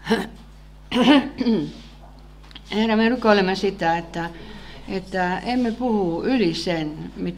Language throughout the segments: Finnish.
Herra, me rukoilemme sitä, että emme puhu yli sen,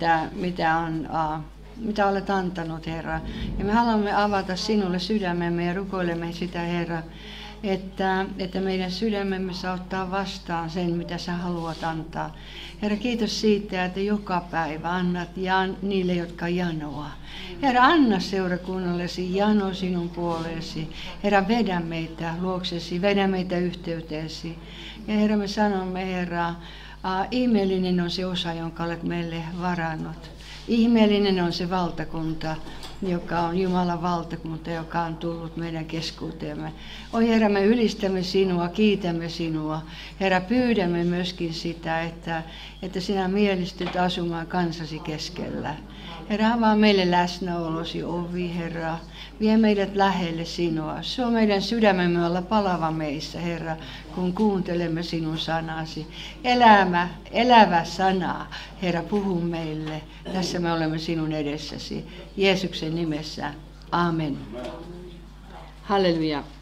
mitä olet antanut, Herra. Ja me haluamme avata sinulle sydämemme ja rukoilemme sitä, Herra, että meidän sydämemme saa ottaa vastaan sen, mitä sä haluat antaa. Herra, kiitos siitä, että joka päivä annat niille, jotka janoa. Herra, anna seurakunnallesi jano sinun puoleesi. Herra, vedä meitä luoksesi, vedä meitä yhteyteesi. Ja Herra, me sanomme, Herra, ihmeellinen on se osa, jonka olet meille varannut. Ihmeellinen on se valtakunta, joka on Jumalan valtakunta, joka on tullut meidän keskuuteemme. Oi Herra, me ylistämme sinua, kiitämme sinua. Herra, pyydämme myöskin sitä, että sinä mielistyt asumaan kansasi keskellä. Herra, avaa meille läsnäolosi ovi, Herra. Vie meidät lähelle sinua. Suo meidän sydämemme olla palava meissä, Herra, kun kuuntelemme sinun sanasi. Elävä sana, Herra, puhu meille. Tässä me olemme sinun edessäsi. Jeesuksen nimessä. Amen. Halleluja.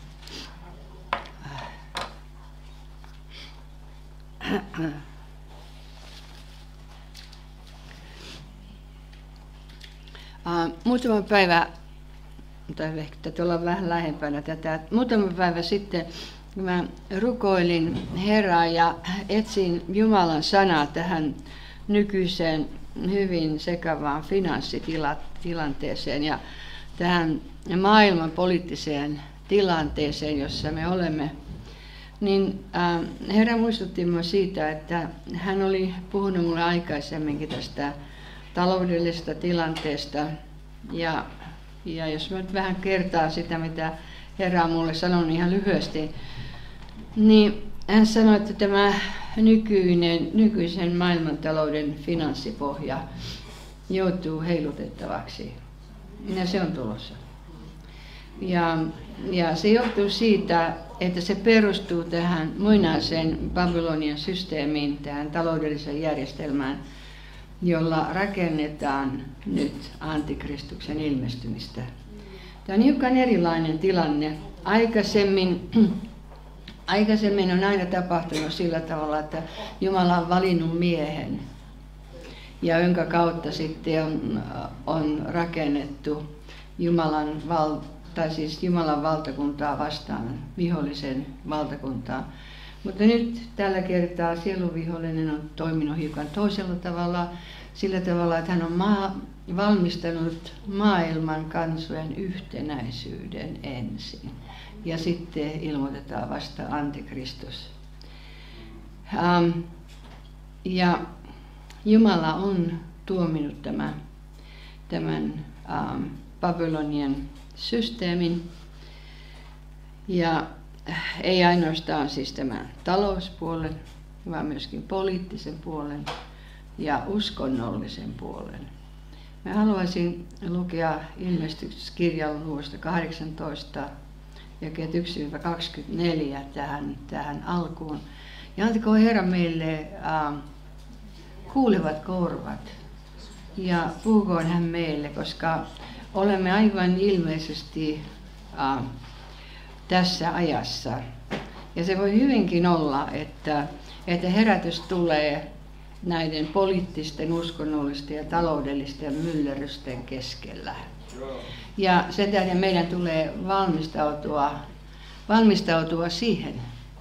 Muutama päivä, tai ehkä olla vähän lähempänä tätä, muutama päivä sitten mä rukoilin Herraa ja etsin Jumalan sanaa tähän nykyiseen hyvin sekavaan finanssitilanteeseen ja tähän maailman poliittiseen tilanteeseen, jossa me olemme. Niin Herra muistutti minua siitä, että hän oli puhunut minulle aikaisemminkin tästä taloudellisesta tilanteesta. Ja jos mä nyt vähän kertaan sitä, mitä Herra on mulle sanonut ihan lyhyesti, niin hän sanoi, että tämä nykyisen maailmantalouden finanssipohja joutuu heilutettavaksi. Ja se on tulossa. Ja se johtuu siitä, että se perustuu tähän muinaiseen Babylonian systeemiin, tähän taloudelliseen järjestelmään, jolla rakennetaan nyt antikristuksen ilmestymistä. Tämä on hiukan erilainen tilanne. Aikaisemmin on aina tapahtunut sillä tavalla, että Jumala on valinnut miehen, ja jonka kautta sitten on rakennettu Jumalan valtakuntaa vastaan, vihollisen valtakuntaa. Mutta nyt tällä kertaa sieluvihollinen on toiminut hiukan toisella tavalla, sillä tavalla, että hän on valmistanut maailman kansojen yhtenäisyyden ensin. Ja sitten ilmoitetaan vasta antikristus. Ja Jumala on tuominut tämän Babylonian systeemin. Ja ei ainoastaan siis tämän talouspuolen, vaan myöskin poliittisen puolen ja uskonnollisen puolen. Mä haluaisin lukea ilmestyskirjan luvusta 18, jakeet 1-24 tähän alkuun. Ja antakoon Herra meille kuulevat korvat ja puhukoon hän meille, koska olemme aivan ilmeisesti tässä ajassa. Ja se voi hyvinkin olla, että herätys tulee näiden poliittisten, uskonnollisten ja taloudellisten myllerrysten keskellä. Ja sen tähden meidän tulee valmistautua siihen.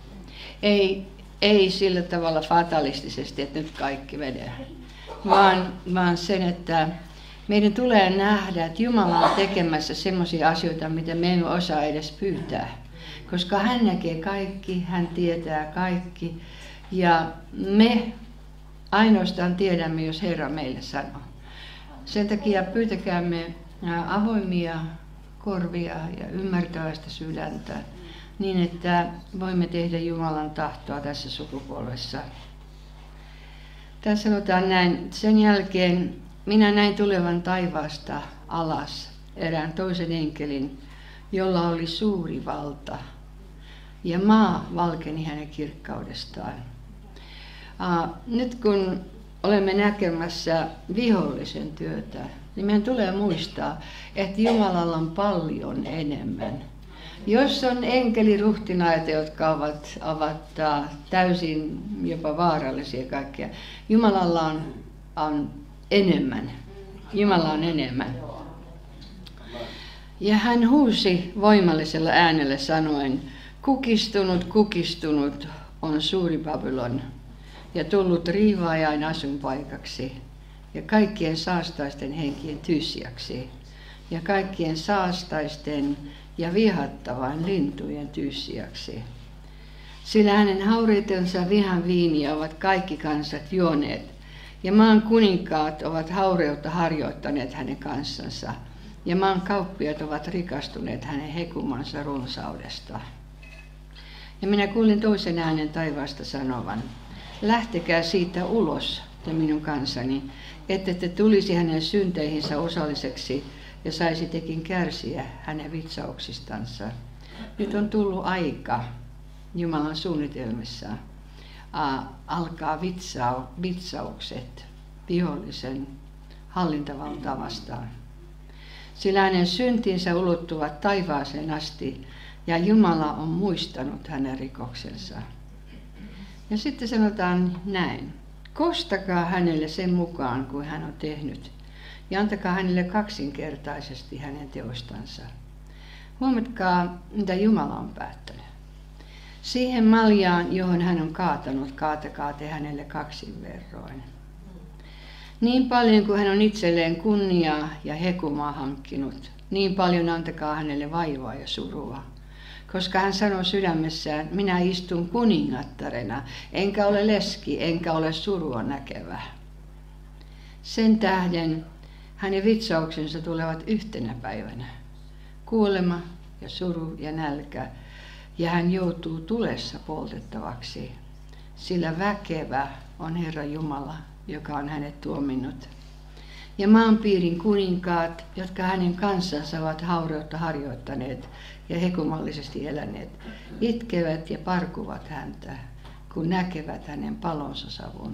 Ei sillä tavalla fatalistisesti, että nyt kaikki menee, vaan sen, että meidän tulee nähdä, että Jumala on tekemässä sellaisia asioita, mitä me emme osaa edes pyytää. Koska hän näkee kaikki, hän tietää kaikki ja me ainoastaan tiedämme, jos Herra meille sanoo. Sen takia pyytäkäämme avoimia korvia ja ymmärtäväistä sydäntä niin, että voimme tehdä Jumalan tahtoa tässä sukupolvessa. Tässä sanotaan näin, sen jälkeen minä näin tulevan taivaasta alas erään toisen enkelin, jolla oli suuri valta, ja maa valkeni hänen kirkkaudestaan. Nyt kun olemme näkemässä vihollisen työtä, niin meidän tulee muistaa, että Jumalalla on paljon enemmän. Jos on enkeliruhtinaita, jotka ovat täysin jopa vaarallisia kaikkia, Jumalalla on enemmän. Jumala on enemmän. Ja hän huusi voimallisella äänellä sanoen, kukistunut, kukistunut on suuri Babylon ja tullut riivaajain asuinpaikaksi ja kaikkien saastaisten henkien tyhjäksi ja kaikkien saastaisten ja vihattavan lintujen tyhjäksi. Sillä hänen haureutensa vihan viiniä ovat kaikki kansat juoneet ja maan kuninkaat ovat haureutta harjoittaneet hänen kanssansa. Ja maan kauppiat ovat rikastuneet hänen hekumansa runsaudesta. Ja minä kuulin toisen äänen taivaasta sanovan, lähtekää siitä ulos, te minun kansani, ette te tulisi hänen synteihinsä osalliseksi ja saisitekin kärsiä hänen vitsauksistansa. Nyt on tullut aika Jumalan suunnitelmissa alkaa vitsaukset vihollisen hallintavaltaa vastaan. Sillä hänen syntinsä ulottuvat taivaaseen asti ja Jumala on muistanut hänen rikoksensa. Ja sitten sanotaan näin. Kostakaa hänelle sen mukaan, kuin hän on tehnyt, ja antakaa hänelle kaksinkertaisesti hänen teostansa. Huomatkaa, mitä Jumala on päättänyt. Siihen maljaan, johon hän on kaatanut, kaatakaa te hänelle kaksin verroin. Niin paljon kuin hän on itselleen kunniaa ja hekumaa hankkinut, niin paljon antakaa hänelle vaivaa ja surua. Koska hän sanoo sydämessään, minä istun kuningattarena, enkä ole leski, enkä ole surua näkevä. Sen tähden hänen vitsauksensa tulevat yhtenä päivänä. Kuolema ja suru ja nälkä, ja hän joutuu tulessa poltettavaksi, sillä väkevä on Herra Jumala, joka on hänet tuominnut. Ja maanpiirin kuninkaat, jotka hänen kansansa ovat haureutta harjoittaneet ja hekumallisesti eläneet, itkevät ja parkuvat häntä, kun näkevät hänen palonsa savun.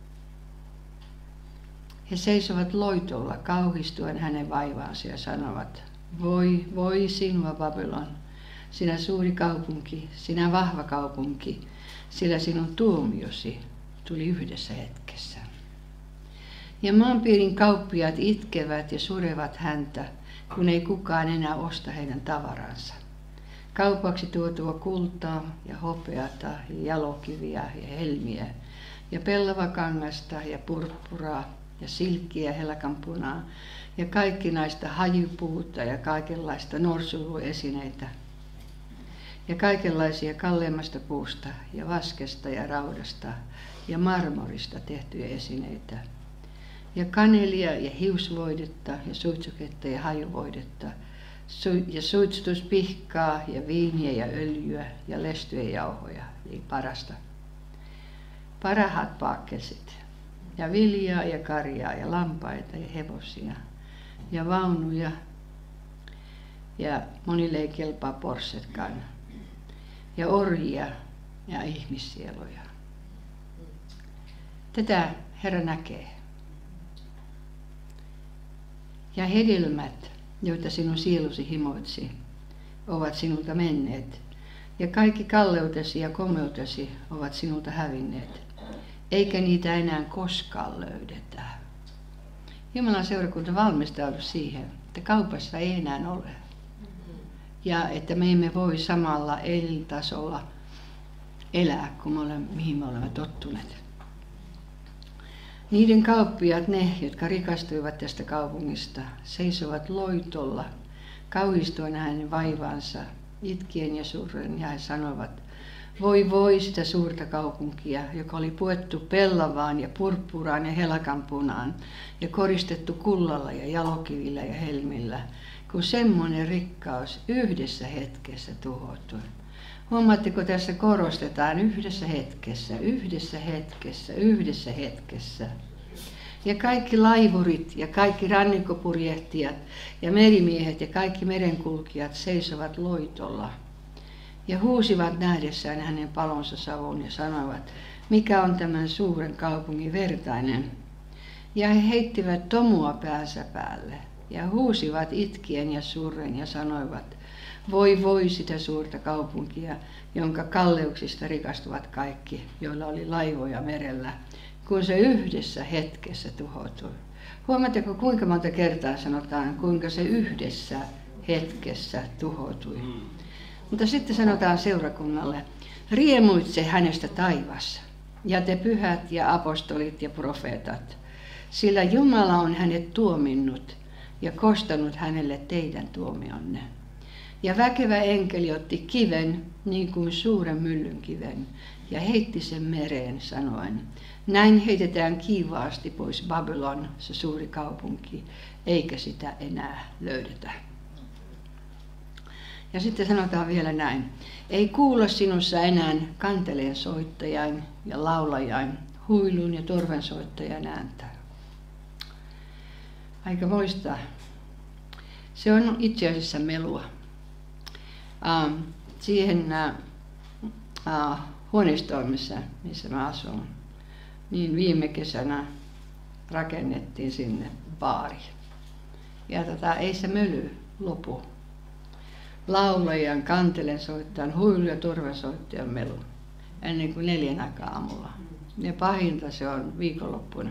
He seisovat loitolla kauhistuen hänen vaivaansa ja sanovat, voi, voi sinua Babylon, sinä suuri kaupunki, sinä vahva kaupunki, sillä sinun tuomiosi tuli yhdessä hetkessä. Ja maanpiirin kauppiaat itkevät ja surevat häntä, kun ei kukaan enää osta heidän tavaransa. Kaupaksi tuotua kultaa ja hopeata ja jalokiviä ja helmiä ja pellavakangasta ja purppuraa ja silkkiä ja helkanpunaa ja kaikkinaista hajupuuta ja kaikenlaista norsuluesineitä ja kaikenlaisia kalleimmasta puusta ja vaskesta ja raudasta ja marmorista tehtyjä esineitä ja kanelia ja hiusvoidetta ja suitsuketta ja hajuvoidetta ja suitsutuspihkaa ja viiniä ja öljyä ja lestyjä jauhoja, eli parasta. Parahat paakkelsit ja viljaa ja karjaa ja lampaita ja hevosia ja vaunuja ja monille ei kelpaa porsetkaan ja orjia ja ihmissieluja. Tätä Herra näkee. Ja hedelmät, joita sinun sielusi himoitsi, ovat sinulta menneet, ja kaikki kalleutesi ja komeutesi ovat sinulta hävinneet, eikä niitä enää koskaan löydetä. Jumalan seurakunta valmistaudu siihen, että kaupassa ei enää ole. Ja että me emme voi samalla elintasolla elää, mihin me olemme tottuneet. Niiden kauppiaat, ne, jotka rikastuivat tästä kaupungista, seisovat loitolla, kauhistuen hänen vaivaansa, itkien ja surren, ja he sanoivat, voi voi sitä suurta kaupunkia, joka oli puettu pellavaan ja purppuraan ja helkanpunaan ja koristettu kullalla ja jalokivillä ja helmillä, kun semmoinen rikkaus yhdessä hetkessä tuhoutui. Huomaatteko, tässä korostetaan yhdessä hetkessä, yhdessä hetkessä, yhdessä hetkessä. Ja kaikki laivurit ja kaikki rannikkopurjehtijat ja merimiehet ja kaikki merenkulkijat seisovat loitolla. Ja huusivat nähdessään hänen palonsa savun ja sanoivat, mikä on tämän suuren kaupungin vertainen. Ja he heittivät tomua päänsä päälle ja huusivat itkien ja surren ja sanoivat, Voi voi sitä suurta kaupunkia, jonka kalleuksista rikastuvat kaikki, joilla oli laivoja merellä, kun se yhdessä hetkessä tuhoutui. Huomaatteko, kuinka monta kertaa sanotaan, kuinka se yhdessä hetkessä tuhoutui. Mutta sitten sanotaan seurakunnalle, riemuitse hänestä taivas, ja te pyhät ja apostolit ja profeetat, sillä Jumala on hänet tuominnut ja kostanut hänelle teidän tuomionne. Ja väkevä enkeli otti kiven, niin kuin suuren myllynkiven, ja heitti sen mereen sanoen, näin heitetään kiivaasti pois Babylon, se suuri kaupunki, eikä sitä enää löydetä. Ja sitten sanotaan vielä näin, ei kuulla sinussa enää kanteleen soittajan ja laulajan, huilun ja torvensoittajan ääntä. Aika moista. Se on itse asiassa melua. Siihen huoneistoon, missä mä asun, niin viime kesänä rakennettiin sinne baari. Ja ei se möly lopu. Laulajan, kantelen soittajan, huilu ja turvasoittajan melu ennen kuin 4 aikaa aamulla. Ja pahinta se on viikonloppuna.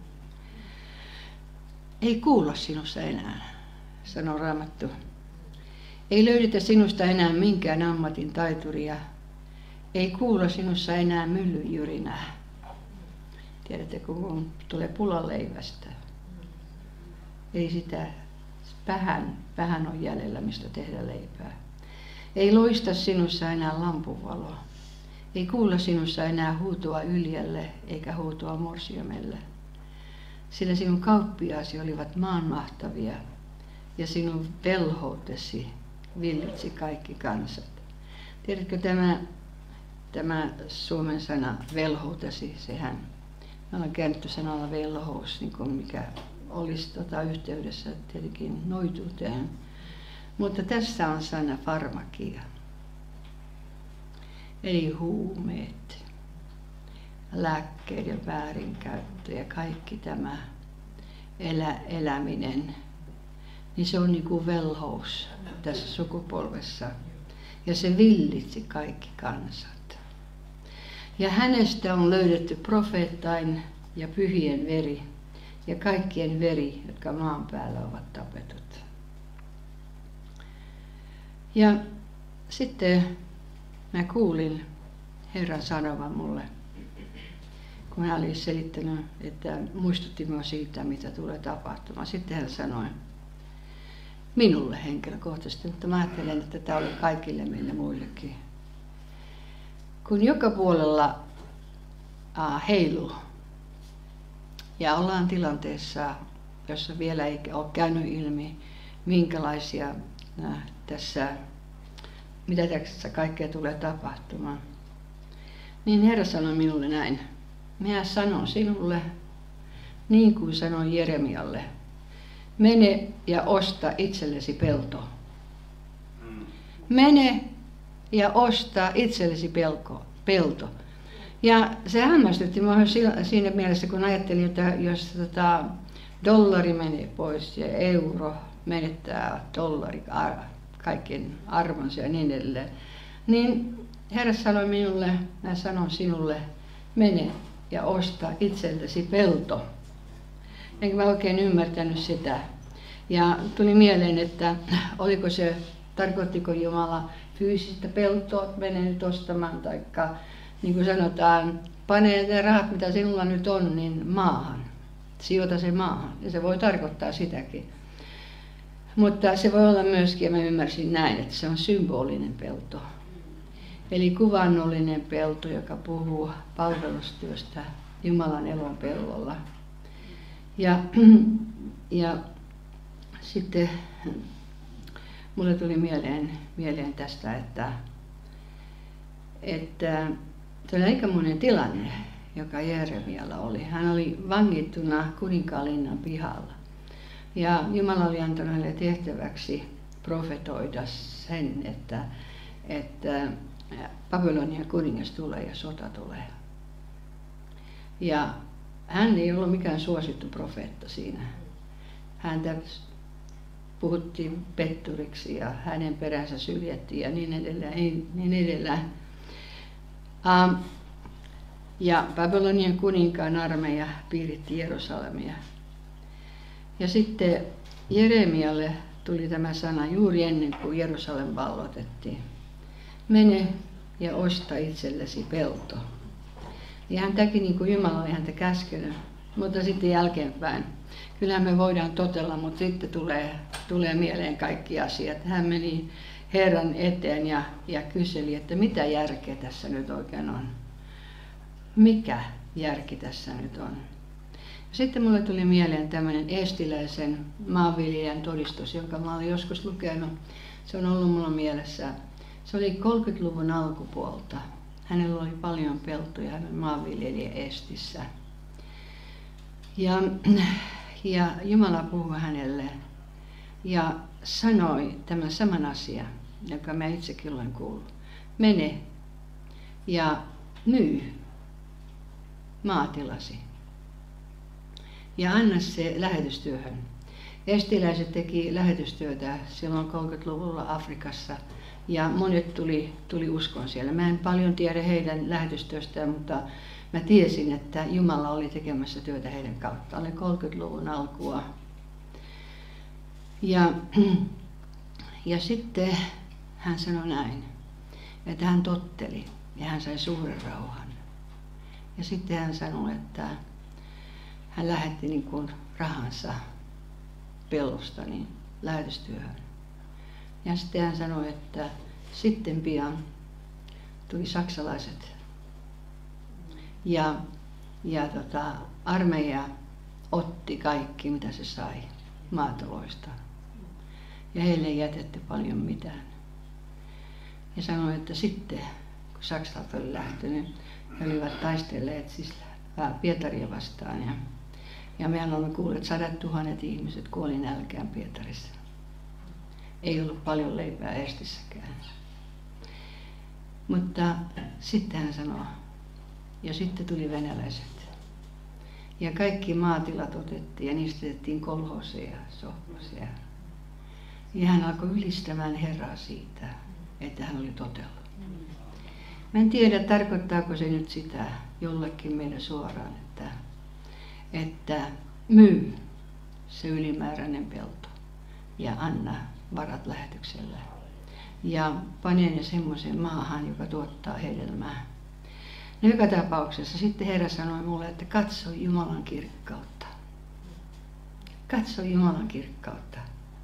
Ei kuulla sinussa enää, sanoo Raamattu. Ei löydetä sinusta enää minkään ammatin taituria. Ei kuulla sinussa enää myllyn jyrinää. Tiedättekö, kun tulee pulaleivästä. Ei sitä, vähän on jäljellä, mistä tehdä leipää. Ei loista sinussa enää lampunvalo. Ei kuulla sinussa enää huutoa yljälle eikä huutoa morsiamelle. Sillä sinun kauppiaasi olivat maanmahtavia ja sinun velhoutesi villitsi kaikki kansat. Tiedätkö tämä suomen sana velhoutesi, sehän me ollaan käännetty sanalla velhous, niin kuin mikä olisi yhteydessä tietenkin noituuteen. Mutta tässä on sana farmakia, eli huumeet, lääkkeiden väärinkäyttö ja kaikki tämä eläminen, niin se on niin kuin velhous tässä sukupolvessa. Ja se villitsi kaikki kansat. Ja hänestä on löydetty profeettain ja pyhien veri ja kaikkien veri, jotka maan päällä ovat tapetut. Ja sitten mä kuulin Herran sanovan mulle, kun hän oli selittänyt, että muistutti minua siitä, mitä tulee tapahtumaan. Sitten hän sanoi minulle henkilökohtaisesti, mutta mä ajattelen, että tämä oli kaikille meille muillekin. Kun joka puolella heiluu ja ollaan tilanteessa, jossa vielä ei ole käynyt ilmi, minkälaisia mitä tässä kaikkea tulee tapahtumaan, niin Herra sanoi minulle näin. Minä sanon sinulle, niin kuin sanoin Jeremialle, mene ja osta itsellesi pelto. Mene ja osta itsellesi pelto. Ja se hämmästytti minua siinä mielessä, kun ajattelin, että jos dollari menee pois ja euro menettää kaiken arvonsa ja niin edelleen, niin Herra sanoi minulle, mä sanon sinulle, mene ja osta itsellesi pelto. Enkä mä oikein ymmärtänyt sitä. Ja tuli mieleen, että tarkoittiko Jumala fyysistä peltoa, mene nyt ostamaan, taikka niin kuin sanotaan, pane ne rahat, mitä sinulla nyt on, niin maahan. Sijoita se maahan. Ja se voi tarkoittaa sitäkin. Mutta se voi olla myöskin, ja mä ymmärsin näin, että se on symbolinen pelto. Eli kuvannollinen pelto, joka puhuu palvelustyöstä Jumalan elon pellolla. Ja sitten mulle tuli mieleen tästä, että se oli aikamoinen tilanne, joka Jeremialla oli. Hän oli vangittuna Kuninkaalinnan pihalla. Ja Jumala oli antanut hänelle tehtäväksi profetoida sen, että Babylonian kuningas tulee ja sota tulee. Ja hän ei ollut mikään suosittu profeetta siinä. Häntä puhuttiin petturiksi ja hänen peränsä syljettiin ja niin edelleen. Niin edelleen. Ja Babylonian kuninkaan armeija piiritti Jerusalemia. Ja sitten Jeremialle tuli tämä sana juuri ennen kuin Jerusalem valloitettiin. Mene ja osta itsellesi pelto. Ja hän teki niin kuin Jumala oli häntä käskenyt, mutta sitten jälkeenpäin. Kyllähän me voidaan totella, mutta sitten tulee mieleen kaikki asiat. Hän meni Herran eteen ja kyseli, että mitä järkeä tässä nyt oikein on. Mikä järki tässä nyt on? Sitten mulle tuli mieleen tämmöinen eestiläisen maanviljelijän todistus, jonka mä olin joskus lukenut. Se on ollut mulla mielessä. Se oli 30-luvun alkupuolta. Hänellä oli paljon peltoja, hän oli maanviljelijä Eestissä. Ja Jumala puhui hänelle ja sanoi tämän saman asian, jonka mä itsekin olen kuullut. Mene ja myy maatilasi ja anna se lähetystyöhön. Estiläiset teki lähetystyötä silloin 30-luvulla Afrikassa ja monet tuli uskoon siellä. Mä en paljon tiedä heidän lähetystyöstään, mutta mä tiesin, että Jumala oli tekemässä työtä heidän kauttaan. Oli 30-luvun alkua. Ja sitten hän sanoi näin, että hän totteli ja hän sai suuren rauhan. Ja sitten hän sanoi, että hän lähetti niin kuin rahansa pellosta niin lähetystyöhön. Ja sitten hän sanoi, että sitten pian tuli saksalaiset ja armeija otti kaikki mitä se sai maataloista. Ja heille ei jätetty paljon mitään. Ja sanoi, että sitten kun saksalaiset oli lähtenyt, he olivat taistelleet siis Pietaria vastaan. Ja mehän olemme kuulleet, että 100 000 ihmiset kuoli nälkään Pietarissa. Ei ollut paljon leipää Eestissäkään. Mutta sitten hän sanoi, ja sitten tuli venäläiset. Ja kaikki maatilat otettiin ja niistä tehtiin kolhooseja, sovkoseja. Ja hän alkoi ylistämään Herraa siitä, että hän oli totellut. Mä en tiedä, tarkoittaako se nyt sitä jollekin meille suoraan, että myy se ylimääräinen pelto ja anna varat lähetykselle. Ja pane ne semmoiseen maahan, joka tuottaa hedelmää. No joka tapauksessa sitten Herra sanoi mulle, että katso Jumalan kirkkautta. Katso Jumalan kirkkautta.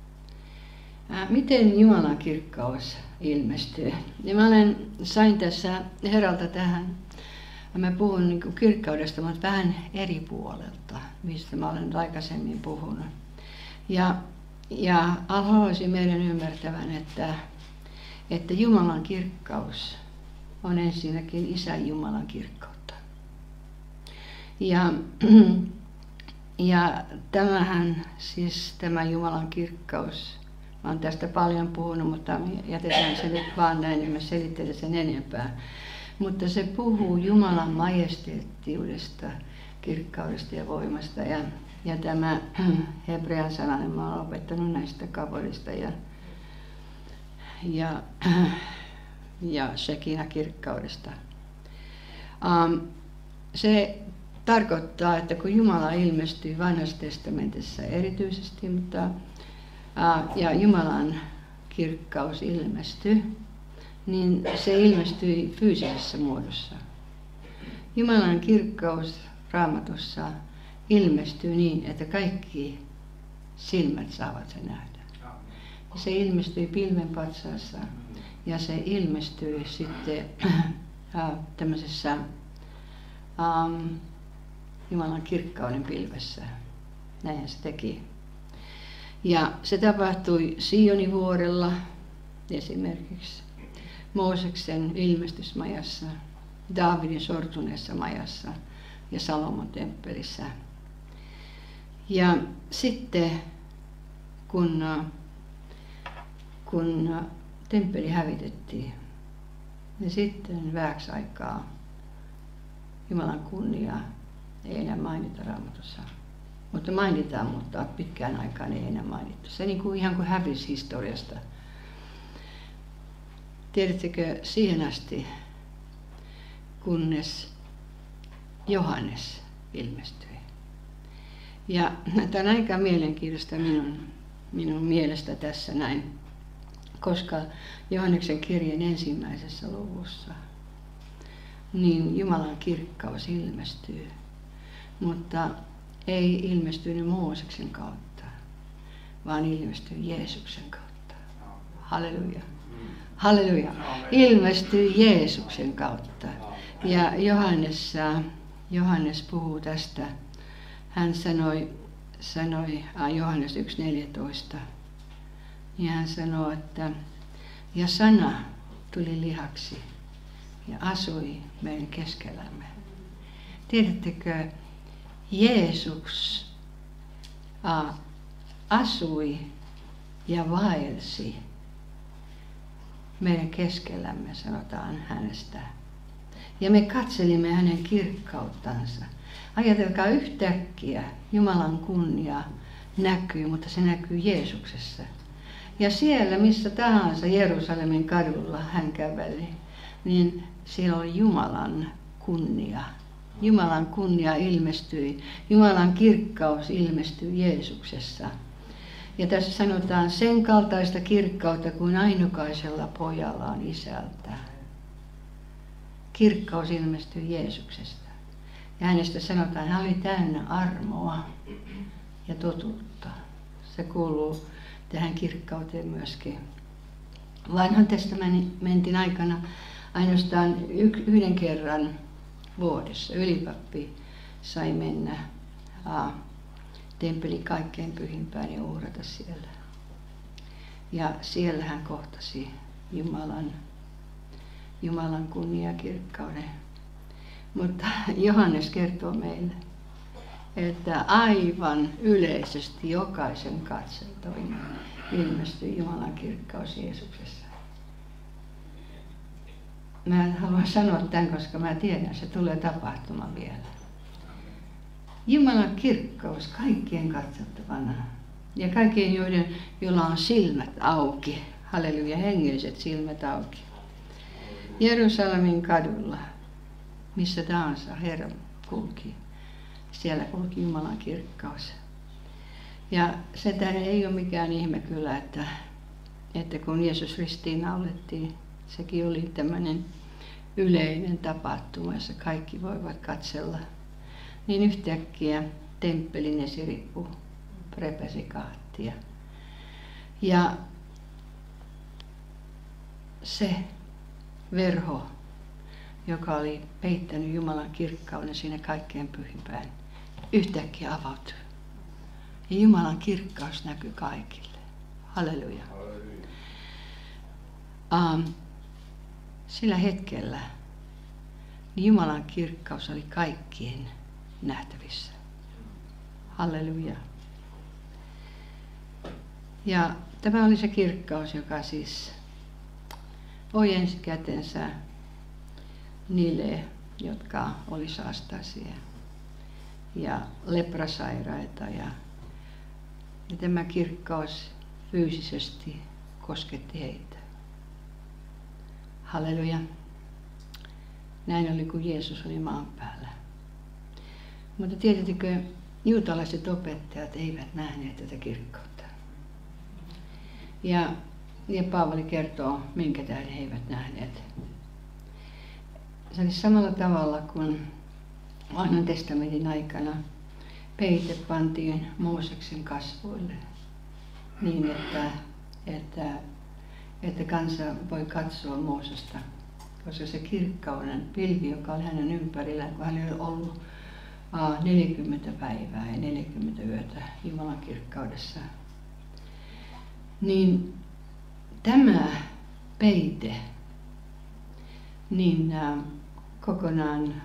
Miten Jumalan kirkkaus ilmestyy? Ja mä sain tässä Herralta tähän. Mä puhun niin kuin kirkkaudesta, mutta vähän eri puolelta, mistä mä olen aikaisemmin puhunut. Ja haluaisin meidän ymmärtävän, että Jumalan kirkkaus on ensinnäkin Isän Jumalan kirkkautta. Ja tämähän, siis tämä Jumalan kirkkaus, mä olen tästä paljon puhunut, mutta jätetään se nyt vaan näin, niin mä selittelen sen enempää. Mutta se puhuu Jumalan majesteettiudesta, kirkkaudesta ja voimasta. Ja tämä hebrean sananen, mä olen opettanut näistä kavodista ja Shekina kirkkaudesta. Se tarkoittaa, että kun Jumala ilmestyy Vanhassa testamentissa erityisesti, ja Jumalan kirkkaus ilmestyy, niin se ilmestyi fyysisessä muodossa. Jumalan kirkkaus Raamatussa ilmestyy niin, että kaikki silmät saavat sen nähdä. Se ilmestyi pilvenpatsaassa ja se ilmestyi sitten tämmöisessä Jumalan kirkkauden pilvessä. Näin se teki. Ja se tapahtui Sionivuorella esimerkiksi, Mooseksen ilmestysmajassa, Daavidin sortuneessa majassa ja Salomon temppelissä. Ja sitten kun temppeli hävitettiin, niin sitten vähäksi aikaa Jumalan kunniaa ei enää mainita Raamatussa. mutta mainitaan, mutta pitkään aikaan ei enää mainittu. Se niin kuin, ihan kuin hävisi historiasta. Tiedättekö siihen asti, kunnes Johannes ilmestyi. Ja tämä on aika mielenkiintoista minun mielestä tässä näin, koska Johanneksen kirjeen ensimmäisessä luvussa niin Jumalan kirkkaus ilmestyy, mutta ei ilmestynyt Mooseksen kautta, vaan ilmestyy Jeesuksen kautta. Halleluja. Halleluja. Ilmestyy Jeesuksen kautta. Ja Johannes puhuu tästä. Hän sanoi Johannes 1.14, ja hän sanoi, että ja sana tuli lihaksi ja asui meidän keskellämme. Tiedättekö, Jeesus asui ja vaelsi meidän keskellämme, sanotaan hänestä. Ja me katselimme hänen kirkkauttansa. Ajatelkaa, yhtäkkiä Jumalan kunnia näkyy, mutta se näkyy Jeesuksessa. Ja siellä, missä tahansa Jerusalemin kadulla hän käveli, niin siellä oli Jumalan kunnia. Jumalan kunnia ilmestyi, Jumalan kirkkaus ilmestyi Jeesuksessa. Ja tässä sanotaan sen kaltaista kirkkautta kuin ainokaisella pojalla on isältä. Kirkkaus ilmestyi Jeesuksesta. Ja hänestä sanotaan, hän oli täynnä armoa ja totuutta. Se kuuluu tähän kirkkauteen myöskin. Vanhan testamentin aikana ainoastaan yhden kerran vuodessa ylipappi sai mennä temppelin kaikkein pyhimpään ja uhrata siellä. Ja siellä hän kohtasi Jumalan kunniakirkkauden. Mutta Johannes kertoo meille, että aivan yleisesti jokaisen katseltoin ilmestyi Jumalan kirkkaus Jeesuksessa. Mä haluan sanoa tämän, koska mä tiedän, että se tulee tapahtumaan vielä. Jumalan kirkkaus kaikkien katsottavana ja kaikkien, joilla on silmät auki, halleluja, hengelliset silmät auki. Jerusalemin kadulla, missä tahansa Herra kulki, siellä kulki Jumalan kirkkaus. Ja se ei ole mikään ihme kyllä, että kun Jeesus ristiinnaulettiin, sekin oli tämmöinen yleinen tapahtuma, jossa kaikki voivat katsella. Niin yhtäkkiä temppelin esirippu repäsi kahtia. Ja se verho, joka oli peittänyt Jumalan kirkkauden siinä kaikkein pyhimpään, yhtäkkiä avautui. Ja Jumalan kirkkaus näkyi kaikille. Halleluja. Sillä hetkellä niin Jumalan kirkkaus oli kaikkien nähtävissä. Halleluja. Ja tämä oli se kirkkaus, joka siis ojensi kätensä niille, jotka oli saastaisia ja leprasairaita. Ja tämä kirkkaus fyysisesti kosketti heitä. Halleluja. Näin oli, kun Jeesus oli maan päällä. Mutta tiedättekö, juutalaiset opettajat eivät nähneet tätä kirkkautta. Ja Paavali kertoo, minkä tähden he eivät nähneet. Se oli samalla tavalla kuin Vanhan testamentin aikana peite pantiin Mooseksen kasvoille niin, että kansa voi katsoa Moosesta, koska se kirkkauden pilvi, joka oli hänen ympärillään, kun hän oli ollut 40 päivää ja 40 yötä Jumalan kirkkaudessa, niin tämä peite niin kokonaan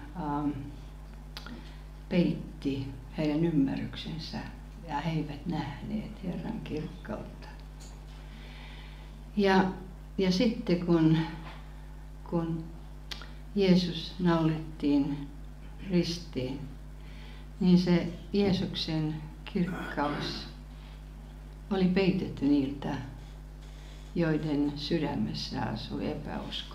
peitti heidän ymmärryksensä ja he eivät nähneet Herran kirkkautta. Ja sitten kun Jeesus naulittiin ristiin, niin se Jeesuksen kirkkaus oli peitetty niiltä, joiden sydämessä asui epäusko.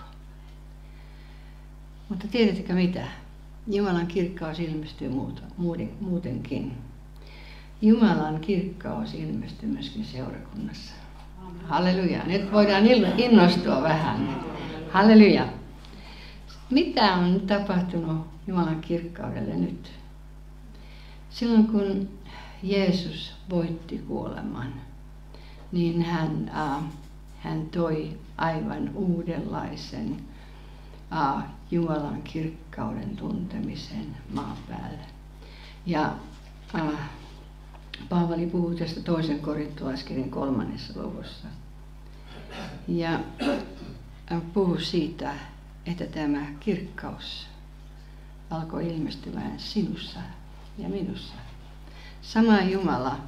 Mutta tiedättekö mitä? Jumalan kirkkaus ilmestyy muutenkin. Jumalan kirkkaus ilmestyy myöskin seurakunnassa. Halleluja. Nyt voidaan innostua vähän. Halleluja. Mitä on tapahtunut Jumalan kirkkaudelle nyt? Silloin kun Jeesus voitti kuoleman, niin hän toi aivan uudenlaisen Jumalan kirkkauden tuntemisen maan päälle. Ja Paavali puhuu tästä 2. korintolaiskirjan 3. luvussa. Ja puhuu siitä, että tämä kirkkaus alkoi ilmestymään sinussa ja minussa. Sama Jumala,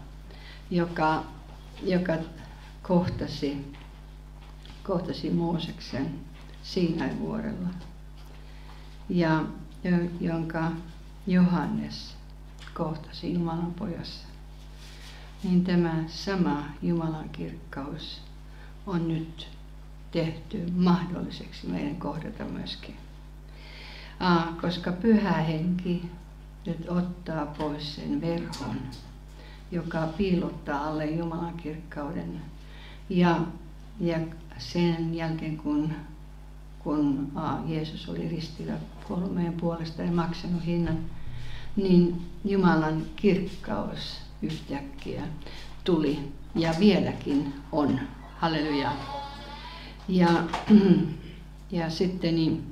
joka kohtasi Mooseksen Siinain vuorella ja jonka Johannes kohtasi Jumalan pojassa, niin tämä sama Jumalan kirkkaus on nyt tehty mahdolliseksi meidän kohdata myöskin. Koska Pyhä Henki nyt ottaa pois sen verhon, joka piilottaa alle Jumalan kirkkauden. Ja sen jälkeen, kun Jeesus oli ristillä kuollut puolesta ja maksanut hinnan, niin Jumalan kirkkaus yhtäkkiä tuli ja vieläkin on. Halleluja. Ja sitten niin,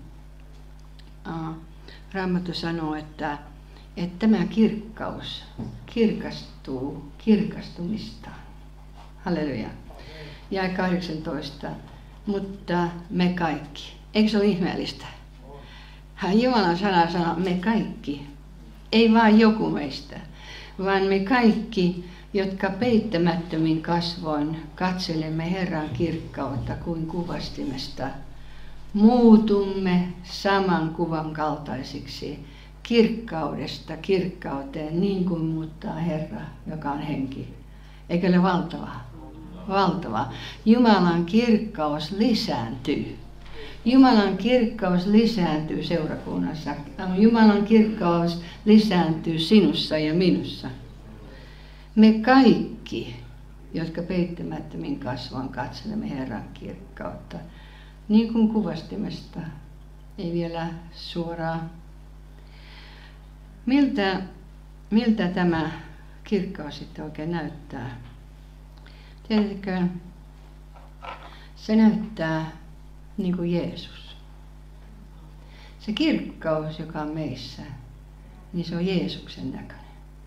Raamattu sanoo, että tämä kirkkaus kirkastuu kirkastumistaan. Halleluja. Ja 18. Mutta me kaikki. Eikö se ole ihmeellistä? Jumalan sana sanoo, me kaikki. Ei vain joku meistä, vaan me kaikki, jotka peittämättömin kasvoin katselemme Herran kirkkautta kuin kuvastimesta, muutumme saman kuvan kaltaisiksi kirkkaudesta kirkkauteen, niin kuin muuttaa Herra, joka on henki. Eikö ole valtavaa? Valtava. Jumalan kirkkaus lisääntyy. Jumalan kirkkaus lisääntyy seurakunnassa. Jumalan kirkkaus lisääntyy sinussa ja minussa. Me kaikki, jotka peittämättömin kasvoin katselemme Herran kirkkautta, niin kuin kuvastimesta, ei vielä suoraan. Miltä tämä kirkkaus sitten oikein näyttää? Tiedätkö, se näyttää niin kuin Jeesus. Se kirkkaus, joka on meissä, niin se on Jeesuksen näköinen.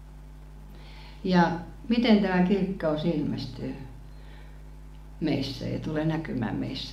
Ja miten tämä kirkkaus ilmestyy meissä ja tulee näkymään meissä?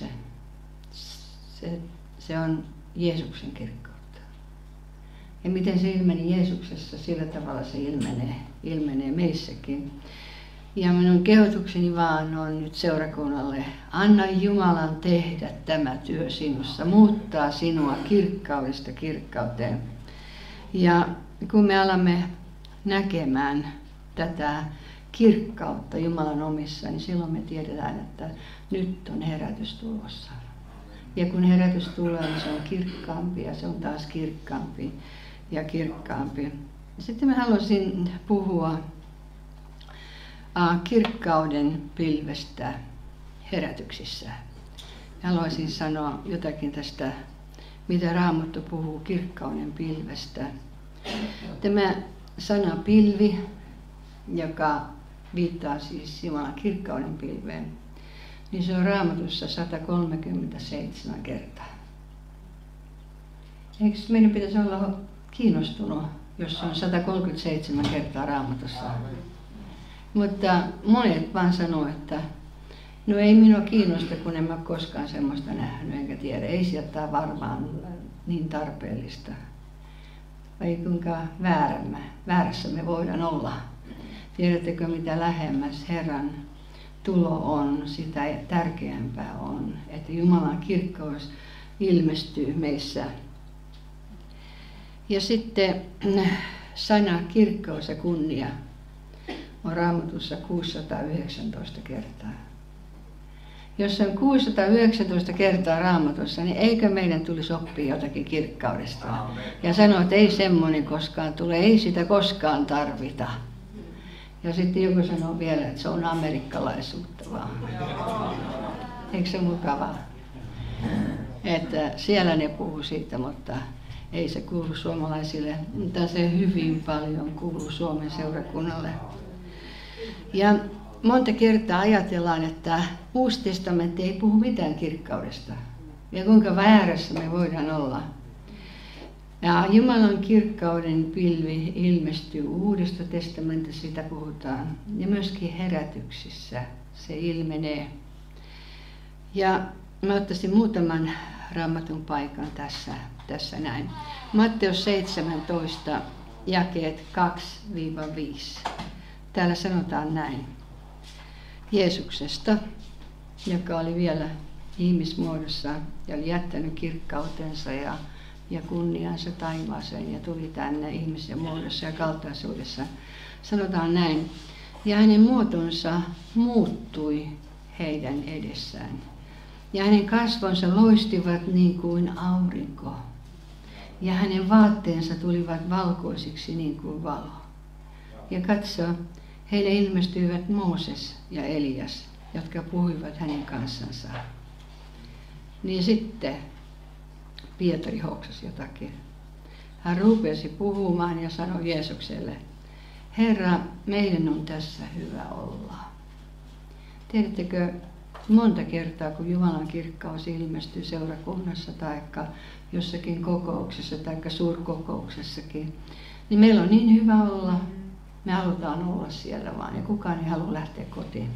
Se on Jeesuksen kirkkautta. Ja miten se ilmeni Jeesuksessa, sillä tavalla se ilmenee meissäkin. Ja minun kehotukseni vaan on nyt seurakunnalle, anna Jumalan tehdä tämä työ sinussa, muuttaa sinua kirkkaudesta kirkkauteen. Ja kun me alamme näkemään tätä kirkkautta Jumalan omissa, niin silloin me tiedetään, että nyt on herätys tulossa. Ja kun herätys tulee, niin se on kirkkaampi ja se on taas kirkkaampi ja kirkkaampi. Sitten mä haluaisin puhua kirkkauden pilvestä herätyksissä. Haluaisin sanoa jotakin tästä, mitä Raamattu puhuu kirkkauden pilvestä. Tämä sana pilvi, joka viittaa siis Jumalan kirkkauden pilveen, niin se on Raamatussa 137 kertaa. Eikö meidän pitäisi olla kiinnostunut, jos on 137 kertaa Raamatussa? Mutta monet vaan sanoo, että no ei minua kiinnosta, kun en mä koskaan semmoista nähnyt enkä tiedä. Ei sieltä varmaan niin tarpeellista. Vai kuinka väärässä me voidaan olla. Tiedättekö, mitä lähemmäs Herran tulo on, sitä tärkeämpää on, että Jumalan kirkkaus ilmestyy meissä. Ja sitten sana kirkkaus ja kunnia on Raamatussa 619 kertaa. Jos on 619 kertaa Raamatussa, niin eikö meidän tulisi oppia jotakin kirkkaudesta? Ja sanoa, että ei semmoinen koskaan tule, ei sitä koskaan tarvita. Ja sitten joku sanoo vielä, että se on amerikkalaisuutta vaan. Eikö se mukavaa? Että siellä ne puhuu siitä, mutta ei se kuulu suomalaisille, mutta se hyvin paljon kuuluu Suomen seurakunnalle. Ja monta kertaa ajatellaan, että Uusi testamentti ei puhu mitään kirkkaudesta. Ja kuinka väärässä me voidaan olla. Ja Jumalan kirkkauden pilvi ilmestyy Uudesta testamentissa, sitä puhutaan. Ja myöskin herätyksissä se ilmenee. Ja mä ottaisin muutaman Raamatun paikan tässä näin. Matteus 17, jakeet 2-5. Täällä sanotaan näin. Jeesuksesta, joka oli vielä ihmismuodossa ja oli jättänyt kirkkautensa ja kunniansa taivaaseen ja tuli tänne ihmisen muodossa ja kaltaisuudessa. Sanotaan näin. Ja hänen muotonsa muuttui heidän edessään. Ja hänen kasvonsa loistivat niin kuin aurinko. Ja hänen vaatteensa tulivat valkoisiksi niin kuin valo. Ja katso, heille ilmestyivät Mooses ja Elias, jotka puhuivat hänen kanssansa. Niin sitten Pietari hoksasi jotakin. Hän rupesi puhumaan ja sanoi Jeesukselle, Herra, meidän on tässä hyvä olla. Tiedättekö, monta kertaa kun Jumalan kirkkaus ilmestyy seurakunnassa tai jossakin kokouksessa tai suurkokouksessakin, niin meillä on niin hyvä olla. Me halutaan olla siellä vaan ja kukaan ei halua lähteä kotiin.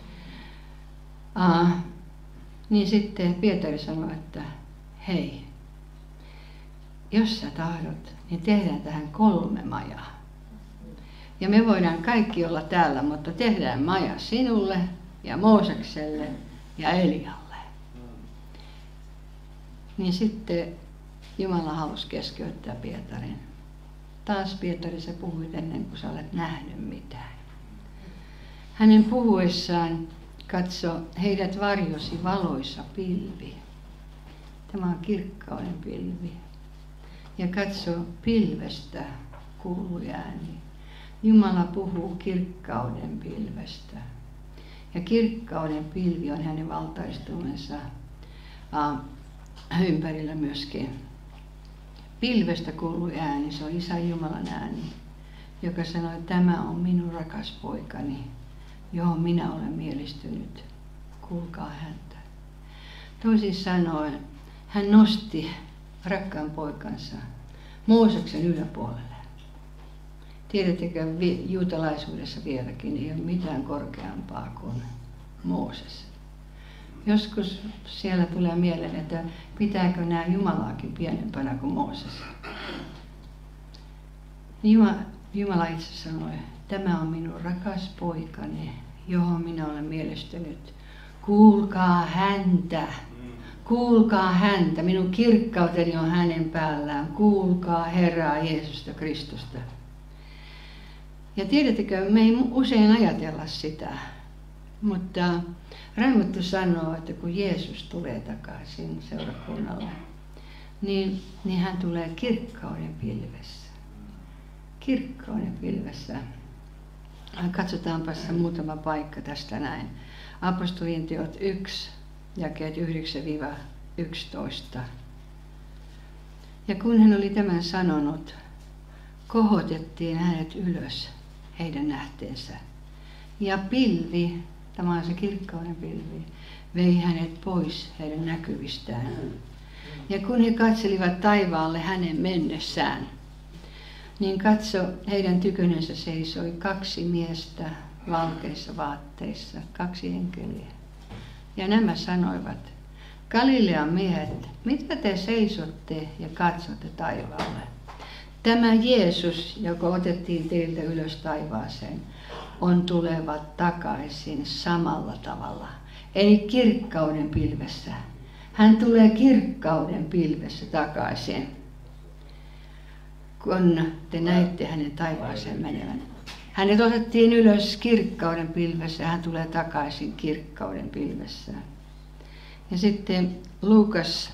Niin sitten Pietari sanoi, että hei, jos sä tahdot, niin tehdään tähän 3 majaa. Ja me voidaan kaikki olla täällä, mutta tehdään maja sinulle ja Moosekselle ja Elialle. Niin sitten Jumala halusi keskeyttää Pietarin. Taas Pietari, sä puhuit ennen kuin sä olet nähnyt mitään. Hänen puhuessaan, katso, heidät varjosi valoisa pilvi. Tämä on kirkkauden pilvi. Ja katso, pilvestä kuului ääni. Jumala puhuu kirkkauden pilvestä. Ja kirkkauden pilvi on hänen valtaistumensa ympärillä myöskin. Pilvestä kuului ääni, se on Isä Jumalan ääni, joka sanoi, että tämä on minun rakas poikani, johon minä olen mielistynyt. Kuulkaa häntä. Toisin sanoen, hän nosti rakkaan poikansa Mooseksen yläpuolelle. Tiedättekö, juutalaisuudessa vieläkin ei ole mitään korkeampaa kuin Mooses. Joskus siellä tulee mieleen, että pitääkö nämä Jumalaakin pienempänä kuin Mooses. Jumala itse sanoi, tämä on minun rakas poikani, johon minä olen mielestynyt. Kuulkaa häntä. Kuulkaa häntä. Minun kirkkauteni on hänen päällään. Kuulkaa Herraa Jeesusta Kristusta. Ja tiedättekö, me ei usein ajatella sitä, mutta Raamattu sanoo, että kun Jeesus tulee takaisin seurakunnalle, niin hän tulee kirkkauden pilvessä. Kirkkauden pilvessä. Katsotaanpa muutama paikka tästä näin. Apostolien teot 1, jakeet 9-11. Ja kun hän oli tämän sanonut, kohotettiin hänet ylös heidän nähteensä. Ja pilvi, tämä on se kirkkauden pilvi, vei hänet pois heidän näkyvistään. Ja kun he katselivat taivaalle hänen mennessään, niin katso, heidän tykönensä seisoi 2 miestä valkeissa vaatteissa, 2 enkeliä. Ja nämä sanoivat, Galilean miehet, mitä te seisotte ja katsotte taivaalle? Tämä Jeesus, joka otettiin teiltä ylös taivaaseen, on tuleva takaisin samalla tavalla, eli kirkkauden pilvessä. Hän tulee kirkkauden pilvessä takaisin. kun te näitte hänen taivaaseen menevän. Hänet otettiin ylös kirkkauden pilvessä ja hän tulee takaisin kirkkauden pilvessä. Ja sitten Luukas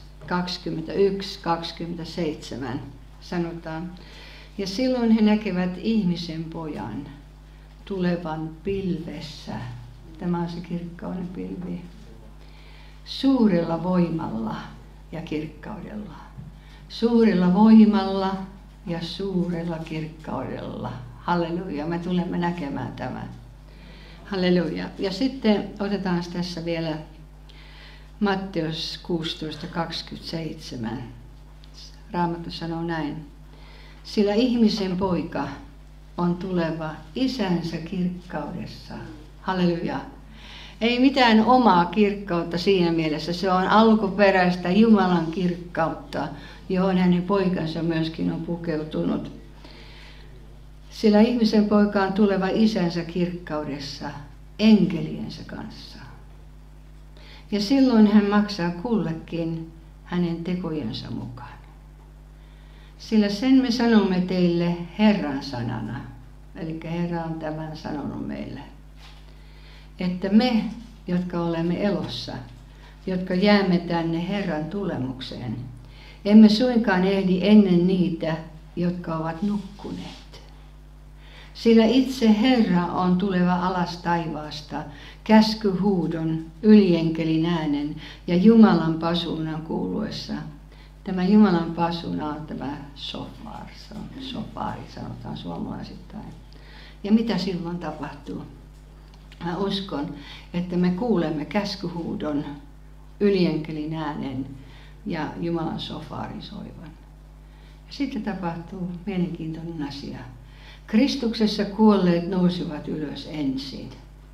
21:27 sanotaan. Ja silloin he näkevät ihmisen pojan tulevan pilvessä. Tämä on se kirkkauden pilvi. Suurella voimalla ja kirkkaudella. Suurella voimalla ja suurella kirkkaudella. Halleluja, me tulemme näkemään tämän. Halleluja. Ja sitten otetaan tässä vielä Matteus 16:27. Raamattu sanoo näin. Sillä ihmisen poika on tuleva isänsä kirkkaudessa. Halleluja. Ei mitään omaa kirkkautta siinä mielessä. Se on alkuperäistä Jumalan kirkkautta, johon hänen poikansa myöskin on pukeutunut. Sillä ihmisen poika on tuleva isänsä kirkkaudessa enkeliensä kanssa. Ja silloin hän maksaa kullekin hänen tekojensa mukaan. Sillä sen me sanomme teille Herran sanana. Eli Herra on tämän sanonut meille. Että me, jotka olemme elossa, jotka jäämme tänne Herran tulemukseen, emme suinkaan ehdi ennen niitä, jotka ovat nukkuneet. Sillä itse Herra on tuleva alas taivaasta, käskyhuudon, ylienkelin äänen ja Jumalan pasuunan kuuluessa. Tämä Jumalan pasuna on tämä sofari, sanotaan suomalaisittain. Ja mitä silloin tapahtuu? Mä uskon, että me kuulemme käskyhuudon, ylienkelin äänen ja Jumalan sofarin soivan. Ja sitten tapahtuu mielenkiintoinen asia. Kristuksessa kuolleet nousivat ylös ensin.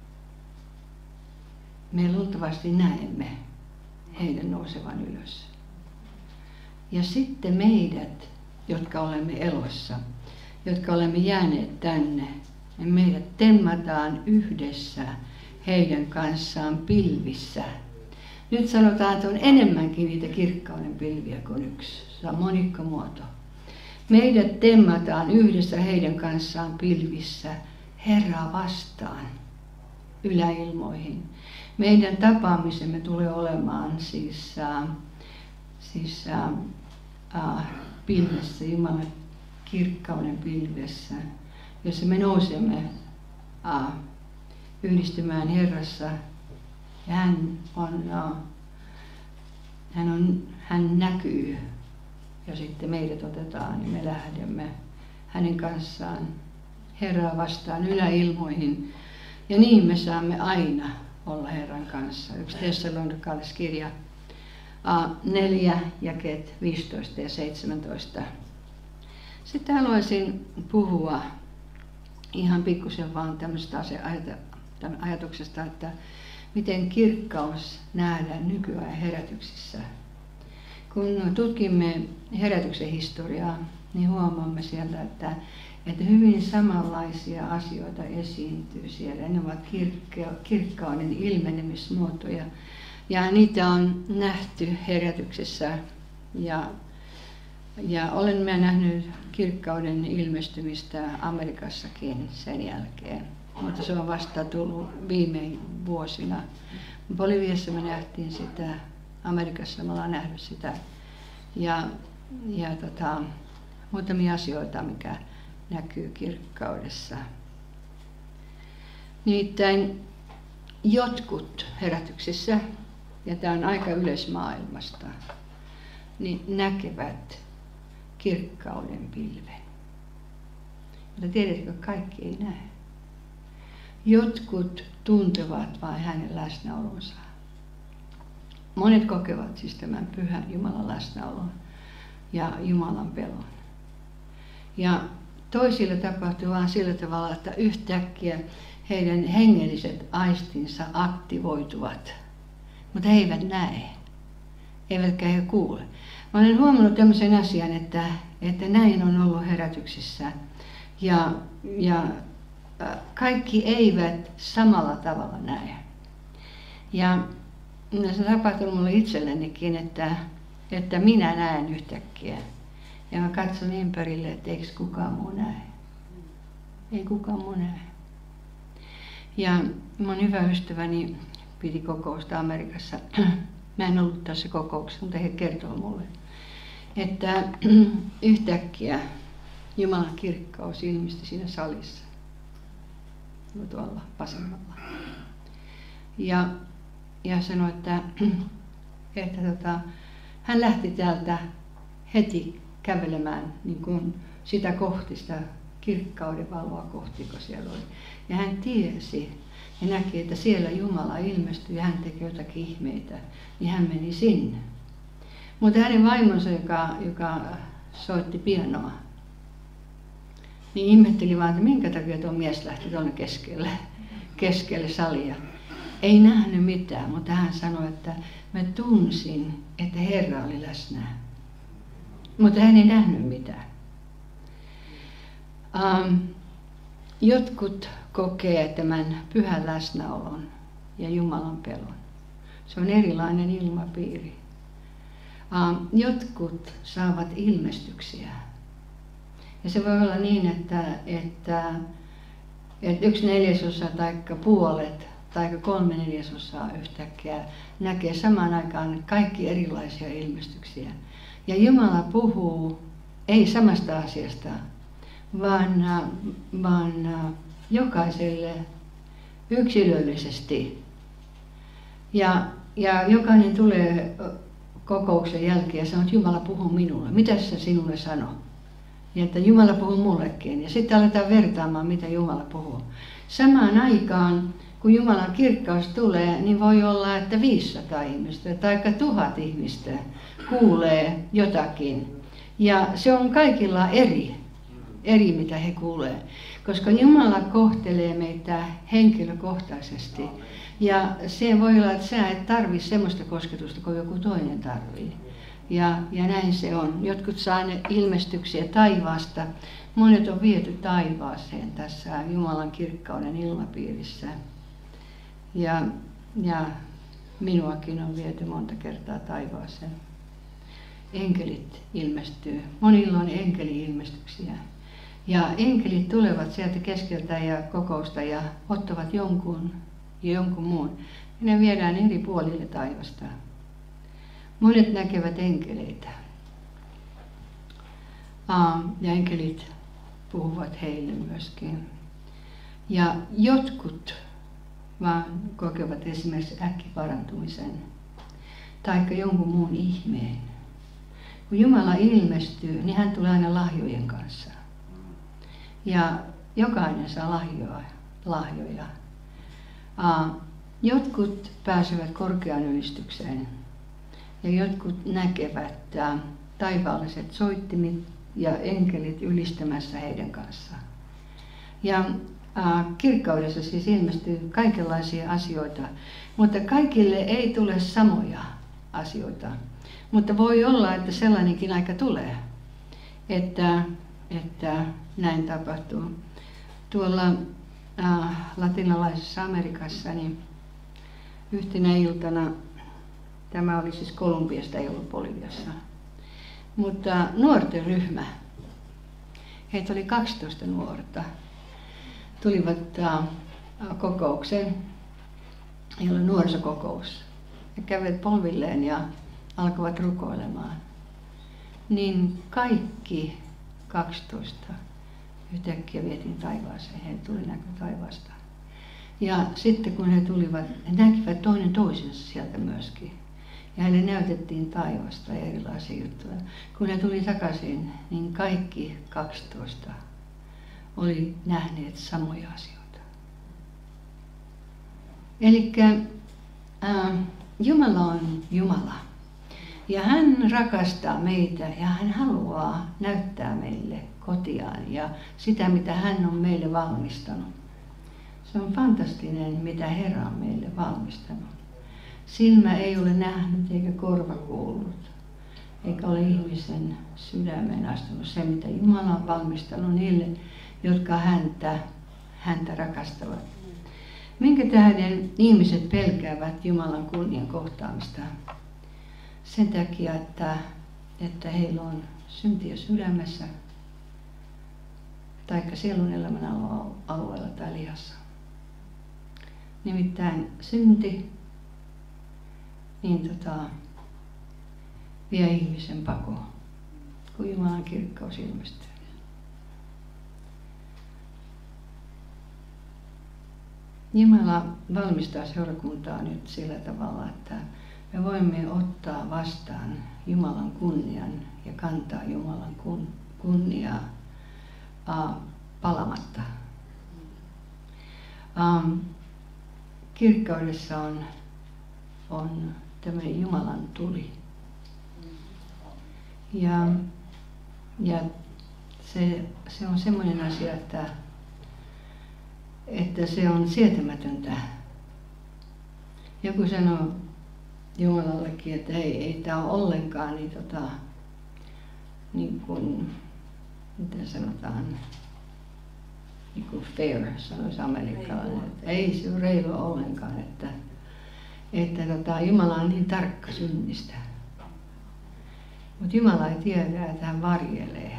Me luultavasti näemme heidän nousevan ylös. Ja sitten meidät, jotka olemme elossa, jotka olemme jääneet tänne, niin meidät temmataan yhdessä heidän kanssaan pilvissä. Nyt sanotaan, että on enemmänkin niitä kirkkauden pilviä kuin yksi. Se on monikkomuoto. Meidät temmataan yhdessä heidän kanssaan pilvissä Herraa vastaan yläilmoihin. Meidän tapaamisemme tulee olemaan siis pilvessä, Jumalan kirkkauden pilvessä, jossa me nousemme yhdistymään Herrassa. Ja hän näkyy. Ja sitten meidät otetaan ja me lähdemme hänen kanssaan Herraa vastaan yläilmoihin. Ja niin me saamme aina olla Herran kanssa. 1 Tessalonikalaiskirja 4 jakeet 15 ja 17. Sitten haluaisin puhua ihan pikkusen vaan tämmöistä ajatuksesta, että miten kirkkaus nähdään nykyään herätyksissä. Kun tutkimme herätyksen historiaa, niin huomaamme sieltä, että hyvin samanlaisia asioita esiintyy siellä. Ne ovat kirkkauden ilmenemismuotoja ja niitä on nähty herätyksessä. Ja olen nähnyt kirkkauden ilmestymistä Amerikassakin sen jälkeen, mutta se on vasta tullut viime vuosina. Boliviassa me nähtiin sitä, Amerikassa me ollaan nähnyt sitä ja muutamia asioita, mikä näkyy kirkkaudessa. Nimittäin jotkut herätyksissä, ja tämä on aika yleismaailmasta, niin näkevät kirkkauden pilven. Mutta tiedätkö, kaikki ei näe. Jotkut tuntevat vain hänen läsnäolonsa. Monet kokevat siis tämän pyhän Jumalan läsnäolon ja Jumalan pelon. Ja toisille tapahtuu vain sillä tavalla, että yhtäkkiä heidän hengelliset aistinsa aktivoituvat, mutta he eivät näe, eivätkä he kuule. Mä olen huomannut tämmöisen asian, että näin on ollut herätyksissä ja kaikki eivät samalla tavalla näe. Ja se tapahtui minulle itsellenikin, että minä näen yhtäkkiä Ja mä katson ympärille, että eikö kukaan muu näe. Ei kukaan muu näe. Ja mun hyvä ystäväni piti kokousta Amerikassa. Mä en ollut tässä kokouksessa, mutta he kertoo mulle, että yhtäkkiä Jumalan kirkkaus ilmestyi siinä salissa. Tuolla vasemmalla. Ja sanoi, että hän lähti täältä heti kävelemään niin kuin sitä kohti, sitä kirkkauden valoa kohti, kun siellä oli. Ja hän tiesi ja näki, että siellä Jumala ilmestyi ja hän teki jotakin ihmeitä, niin hän meni sinne. Mutta hänen vaimonsa, joka soitti pianoa, niin ihmetteli vaan, että minkä takia tuo mies lähti tuonne keskelle salia. Ei nähnyt mitään, mutta hän sanoi, että mä tunsin, että Herra oli läsnä. Mutta hän ei nähnyt mitään. Jotkut kokee tämän pyhän läsnäolon ja Jumalan pelon. Se on erilainen ilmapiiri. Jotkut saavat ilmestyksiä. Ja se voi olla niin, että 1/4 tai puolet tai 3/4 yhtäkkiä näkee samaan aikaan kaikki erilaisia ilmestyksiä. Ja Jumala puhuu ei samasta asiasta, vaan jokaiselle yksilöllisesti. Ja jokainen tulee kokouksen jälkeen ja sanoo, että Jumala puhuu minulle. Mitä se sinulle sanoo? Ja että Jumala puhuu mullekin. Ja sitten aletaan vertaamaan, mitä Jumala puhuu. Samaan aikaan, kun Jumalan kirkkaus tulee, niin voi olla, että 500 ihmistä tai 1000 ihmistä kuulee jotakin. Ja se on kaikilla eri mitä he kuulee. Koska Jumala kohtelee meitä henkilökohtaisesti. Ja se voi olla, että sä et tarvitse semmoista kosketusta kuin joku toinen tarvitsee. Ja näin se on. Jotkut saa ne ilmestyksiä taivaasta. Monet on viety taivaaseen tässä Jumalan kirkkauden ilmapiirissä. Ja minuakin on viety monta kertaa taivaaseen. Enkelit ilmestyy. Monilla on enkeli-ilmestyksiä. Ja enkelit tulevat sieltä keskeltä ja kokousta ja ottavat jonkun ja jonkun muun. Ja ne viedään eri puolille taivasta. Monet näkevät enkeleitä. Ja enkelit puhuvat heille myöskin. Ja jotkut vaan kokevat esimerkiksi äkkiparantumisen tai jonkun muun ihmeen. Kun Jumala ilmestyy, niin hän tulee aina lahjojen kanssa. Ja jokainen saa lahjoja. Jotkut pääsevät korkeaan ylistykseen ja jotkut näkevät taivaalliset soittimit ja enkelit ylistämässä heidän kanssaan. Ja kirkkaudessa siis ilmestyy kaikenlaisia asioita, mutta kaikille ei tule samoja asioita. Mutta voi olla, että sellainenkin aika tulee, että näin tapahtuu. Tuolla latinalaisessa Amerikassa niin yhtenä iltana, tämä oli siis Kolumbiasta, ei ollut Boliviassa, mutta nuorten ryhmä, heitä oli 12 nuorta, tulivat kokoukseen, ei ole nuorisokokous, ja kävivät polvilleen ja alkoivat rukoilemaan. Niin kaikki 12 yhtäkkiä vietiin taivaaseen, he tuli näkö taivaasta. Ja sitten kun he tulivat, he näkivät toinen toisensa sieltä myöskin. Ja heille näytettiin taivasta ja erilaisia juttuja. Kun he tuli takaisin, niin kaikki 12 oli nähneet samoja asioita. Elikkä Jumala on Jumala. Ja hän rakastaa meitä ja hän haluaa näyttää meille kotiaan ja sitä, mitä hän on meille valmistanut. Se on fantastinen, mitä Herra on meille valmistanut. Silmä ei ole nähnyt eikä korva kuullut, eikä ole ihmisen sydämeen astunut se, mitä Jumala on valmistanut niille, jotka häntä rakastavat. Minkä tähden ihmiset pelkäävät Jumalan kunnian kohtaamista? Sen takia, että heillä on syntiä sydämessä, taikka sielun elämän alueella tai lihassa. Nimittäin synti niin vie ihmisen pakoon, kun Jumalan kirkkaus ilmestyy. Jumala valmistaa seurakuntaa nyt sillä tavalla, että me voimme ottaa vastaan Jumalan kunnian ja kantaa Jumalan kunniaa palamatta. Kirkkaudessa on tämmöinen Jumalan tuli. Ja se on semmoinen asia, että se on sietämätöntä. Joku sanoo Jumalallekin, että ei tämä ole ollenkaan niin kuin, miten sanotaan, niin kuin fair, sanoisi amerikkalainen. Että ei se ole reilua ollenkaan, että Jumala on niin tarkka synnistä. Mutta Jumala ei tiedä, että hän varjelee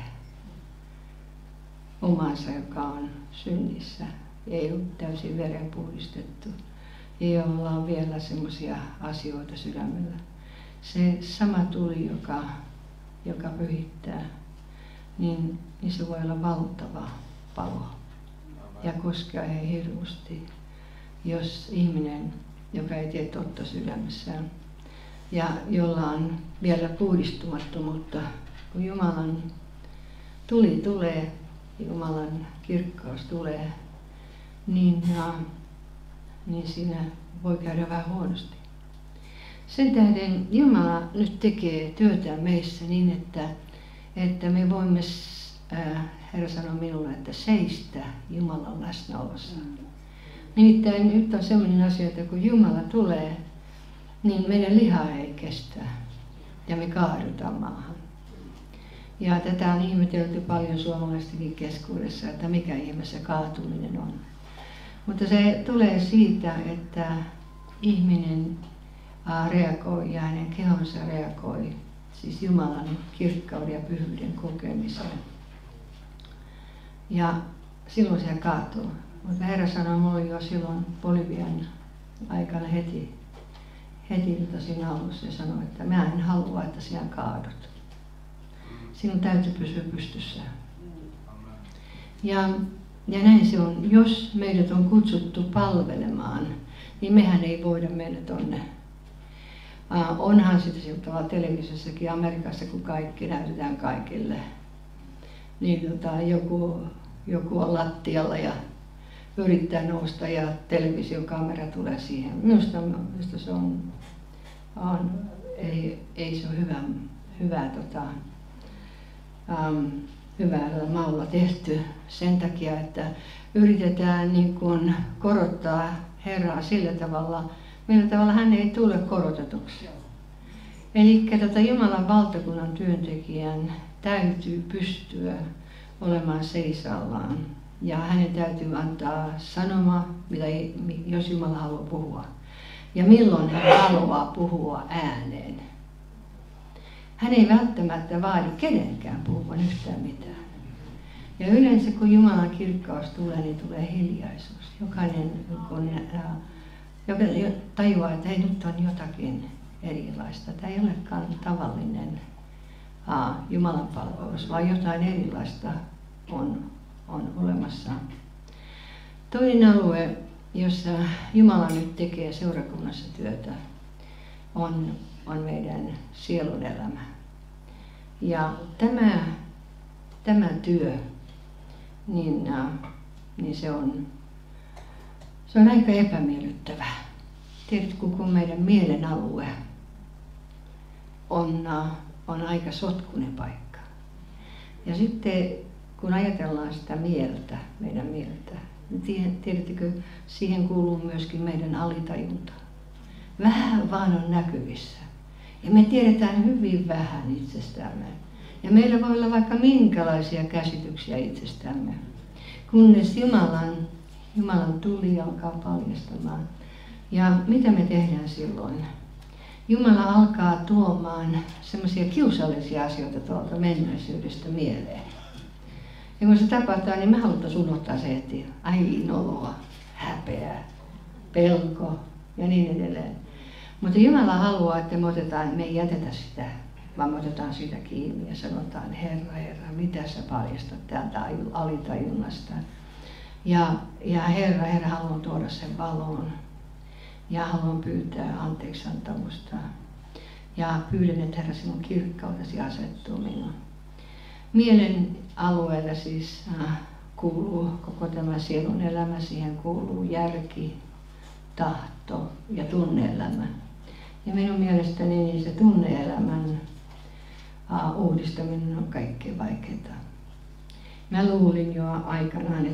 omansa, joka on synnissä. Ei ole täysin verenpuhdistettu. Ei olla vielä semmoisia asioita sydämellä. Se sama tuli, joka pyhittää, niin se voi olla valtava palo ja koskea ihan hirveästi, jos ihminen, joka ei tee totta sydämessään ja jolla on vielä puhdistumattomuutta, kun Jumalan tuli tulee, Jumalan kirkkaus tulee, niin siinä voi käydä vähän huonosti. Sen tähden Jumala nyt tekee työtä meissä niin, että me voimme, Herra sanoi minulle, että seistä Jumalan läsnäolossa. Nimittäin nyt on sellainen asia, että kun Jumala tulee, niin meidän liha ei kestä ja me kaadutaan maahan. Ja tätä on ihmetelty paljon suomalaistenkin keskuudessa, että mikä ihme se kaatuminen on. Mutta se tulee siitä, että ihminen reagoi ja hänen kehonsa reagoi, siis Jumalan kirkkauden ja pyhyyden kokemiseen. Ja silloin se kaatuu. Mutta Herra sanoi minulle jo silloin Bolivian aikana heti siinä alussa ja sanoi, että mä en halua, että sinä kaadut. Sinun täytyy pysyä pystyssä. Ja näin se on. Jos meidät on kutsuttu palvelemaan, niin mehän ei voida mennä tonne. Onhan sitä sillä tavalla televisiossakin Amerikassa, kun kaikki näytetään kaikille. Niin joku on lattialla ja yrittää nousta ja televisiokamera tulee siihen. Minusta se ei se ole hyvällä maulla tehty sen takia, että yritetään niin kuin korottaa Herraa sillä tavalla, millä tavalla hän ei tule korotetuksi. Eli Jumalan valtakunnan työntekijän täytyy pystyä olemaan seisallaan ja hänen täytyy antaa sanoma, jos Jumala haluaa puhua. Ja milloin hän haluaa puhua ääneen. Hän ei välttämättä vaadi kenenkään puhuvan yhtään mitään. Ja yleensä kun Jumalan kirkkaus tulee, niin tulee hiljaisuus. Jokainen joka tajuaa, että ei, nyt on jotakin erilaista. Tämä ei olekaan tavallinen Jumalan palvelus, vaan jotain erilaista on olemassa. Toinen alue, jossa Jumala nyt tekee seurakunnassa työtä, on meidän sielun elämä. Ja tämä työ, niin se on aika epämiellyttävä. Tiedätkö, kun meidän mielen alue on aika sotkuinen paikka. Ja sitten kun ajatellaan sitä mieltä, meidän mieltä, niin tiedättekö, siihen kuuluu myöskin meidän alitajunta. Vähän vaan on näkyvissä. Ja me tiedetään hyvin vähän itsestämme. Ja meillä voi olla vaikka minkälaisia käsityksiä itsestämme. Kunnes Jumalan tuli alkaa paljastamaan. Ja mitä me tehdään silloin? Jumala alkaa tuomaan semmoisia kiusallisia asioita tuolta menneisyydestä mieleen. Ja kun se tapahtuu, niin me halutaan unohtaa se heti. Ai noloa, häpeä, pelko ja niin edelleen. Mutta Jumala haluaa, että me ei jätetä sitä, vaan me otetaan siitä kiinni ja sanotaan, Herra, Herra, mitä sä paljastat täältä alitajunnasta. Ja Herra, haluan tuoda sen valoon. Ja haluan pyytää anteeksiantamusta. Ja pyydän, että Herra, sinun kirkkautesi asettuu minun. Mielen alueella siis kuuluu koko tämä sielun elämä. Siihen kuuluu järki, tahto ja tunne-elämä. Ja minun mielestäni niin se tunne-elämän uudistaminen on kaikkein vaikeinta. Mä luulin jo aikanaan,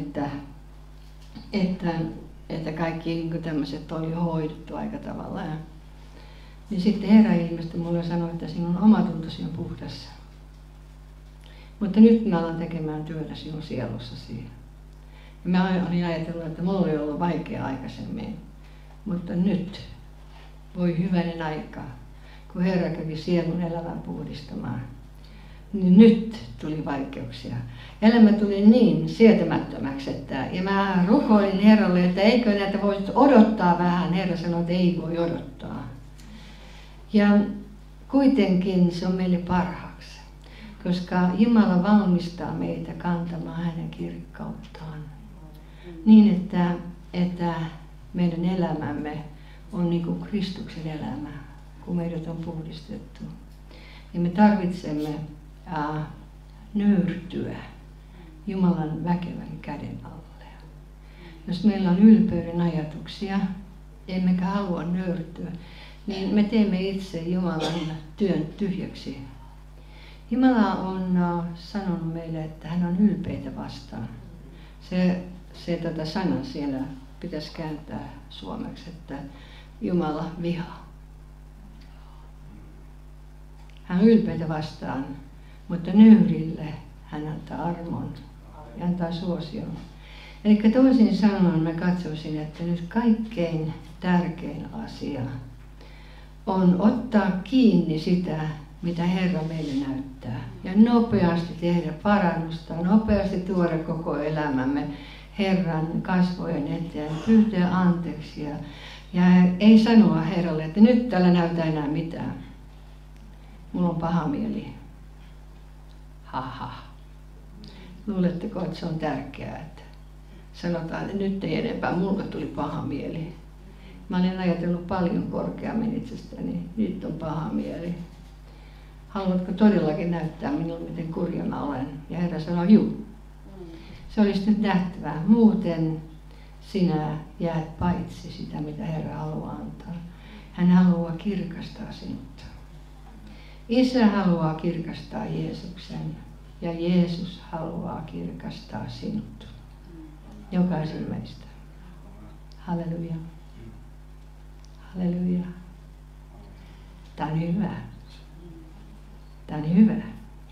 että kaikki niin tämmöiset oli hoidettu aika tavalla. Niin sitten Herra ilmestyi mulle ja sanoi, että sinun omatuntosi on puhdas. Mutta nyt mä alan tekemään työtä sinun sielussasi. Ja mä olin ajatellut, että mulla oli ollut vaikea aikaisemmin. Mutta nyt, voi hyvänen aika, kun Herra kävi sielun elämän puhdistamaan, niin nyt tuli vaikeuksia. Elämä tuli niin sietämättömäksi, ja mä rukoilin Herralle, että eikö näitä voisi odottaa vähän. Herra sanoi, että ei voi odottaa. Ja kuitenkin se on meille parhaaksi, koska Jumala valmistaa meitä kantamaan hänen kirkkauttaan niin, että meidän elämämme on niin kuin Kristuksen elämä, kun meidät on puhdistettu. Ja me tarvitsemme nöyrtyä Jumalan väkevän käden alle. Jos meillä on ylpeyden ajatuksia, emmekä halua nöyrtyä, niin me teemme itse Jumalan työn tyhjäksi. Jumala on sanonut meille, että hän on ylpeitä vastaan. Se sana siellä pitäisi kääntää suomeksi, että Jumala vihaa. Hän on ylpeitä vastaan, mutta nöyrille hän antaa armon ja antaa suosion. Eli toisin sanoen mä katsoisin, että nyt kaikkein tärkein asia on ottaa kiinni sitä, mitä Herra meille näyttää. Ja nopeasti tehdä parannusta, nopeasti tuoda koko elämämme Herran kasvojen eteen, pyytää anteeksi ja ei sanoa Herralle, että nyt täällä näytä enää mitään. Mulla on paha mieli. Haha. Luuletteko, että se on tärkeää, että sanotaan, että nyt ei enempää, mulla tuli paha mieli. Mä olen ajatellut paljon korkeammin itsestäni, nyt on paha mieli. Haluatko todellakin näyttää minulle, miten kurja mä olen? Ja Herra sanoi, juu. Se olisi nyt nähtävää. Muuten sinä jäät paitsi sitä, mitä Herra haluaa antaa. Hän haluaa kirkastaa sinut. Isä haluaa kirkastaa Jeesuksen ja Jeesus haluaa kirkastaa sinut. Jokaisen meistä. Halleluja. Halleluja. Tämä on hyvä. Tämä on hyvä.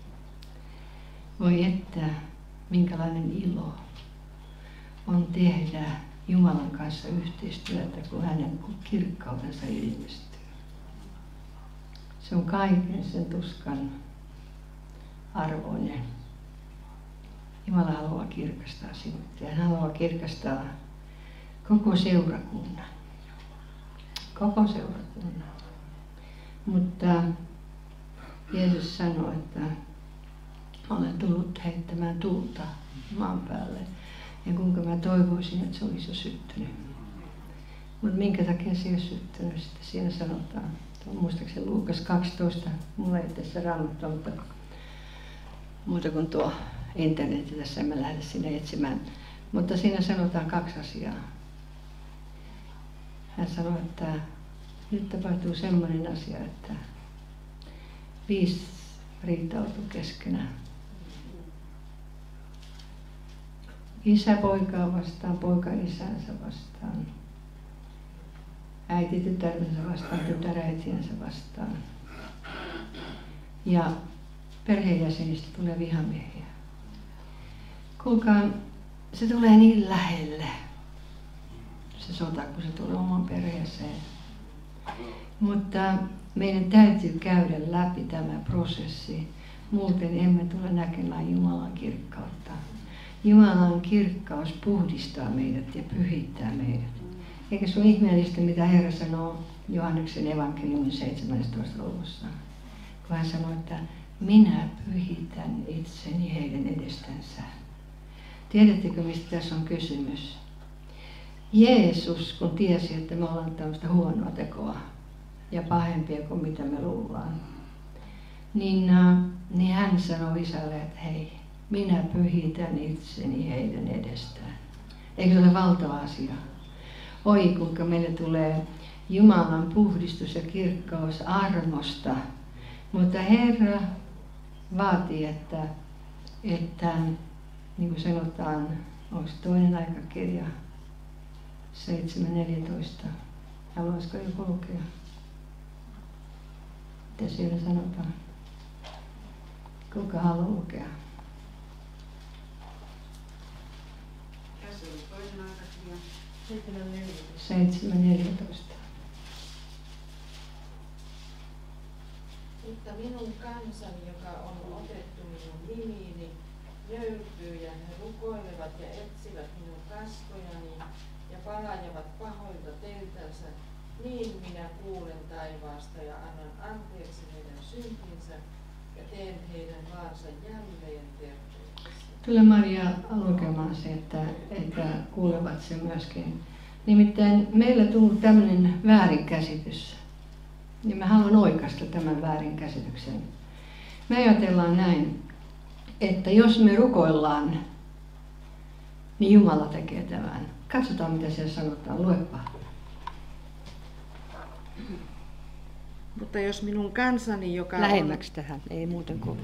Voi että, minkälainen ilo on tehdä Jumalan kanssa yhteistyötä, kun hänen kirkkautensa ilmestyy. Se on kaiken sen tuskan arvoinen. Jumala haluaa kirkastaa sinut ja hän haluaa kirkastaa koko seurakunnan. Koko seurakunnan. Mutta Jeesus sanoi, että olen tullut heittämään tulta maan päälle. Ja kuinka mä toivoisin, että se olisi jo syttynyt. Mutta minkä takia se ei ole syttynyt? Sitten siinä sanotaan, muistaakseni Luukas 12, mulla ei tässä raamattua, mutta muuta kuin tuo internetti tässä, en mä lähde sinne etsimään. Mutta siinä sanotaan 2 asiaa. Hän sanoi, että nyt tapahtuu semmoinen asia, että 5 riitautuu keskenään. Isä poikaa vastaan, poika isänsä vastaan. Äiti tytärensä vastaan, tytär äitiänsä vastaan. Ja perheenjäsenistä tulee vihamiehiä. Kuulkaa, se tulee niin lähelle, se sota, kun se tulee oman perheeseen. Mutta Meidän täytyy käydä läpi tämä prosessi, muuten emme tule näkemään Jumalan kirkkautta. Jumalan kirkkaus puhdistaa meidät ja pyhittää meidät. Eikö se ole ihmeellistä, mitä Herra sanoo Johanneksen evankeliumin 17. luvussa? Kun hän sanoo, että minä pyhitän itseni heidän edestänsä. Tiedättekö, mistä tässä on kysymys? Jeesus, kun tiesi, että me ollaan tämmöistä huonoa tekoa ja pahempia kuin mitä me luullaan, niin hän sanoi Isälle, että hei, minä pyhitän itseni heidän edestään. Eikö se ole valtava asia? Oi, kuinka meille tulee Jumalan puhdistus ja kirkkaus armosta. Mutta Herra vaatii, että niin kuin sanotaan, onko toinen aikakirja 7.14. Haluaisiko joku lukea? Mitä siellä sanotaan? Kuka haluaa lukea? Tässä oli toinen aikakirja 7.14. Mutta minun kansani, joka on otettu minun nimiini, nöyrtyy ja he rukoilevat ja etsivät minun kasvojani ja palajavat pahoilta teiltänsä, niin minä kuulen taivaasta ja annan anteeksi heidän syntinsä ja teen heidän maansa jälleen terveeksi. Tule Maria lukemaan se, että kuulevat se myöskin. Nimittäin meillä tullut tämmöinen väärinkäsitys. Ja mä haluan oikaista tämän väärinkäsityksen. Me ajatellaan näin, että jos me rukoillaan, niin Jumala tekee tämän. Katsotaan, mitä siellä sanotaan. Luepa. Mutta jos minun kansani, joka Lähemmäksi tähän, ei muuten kuin.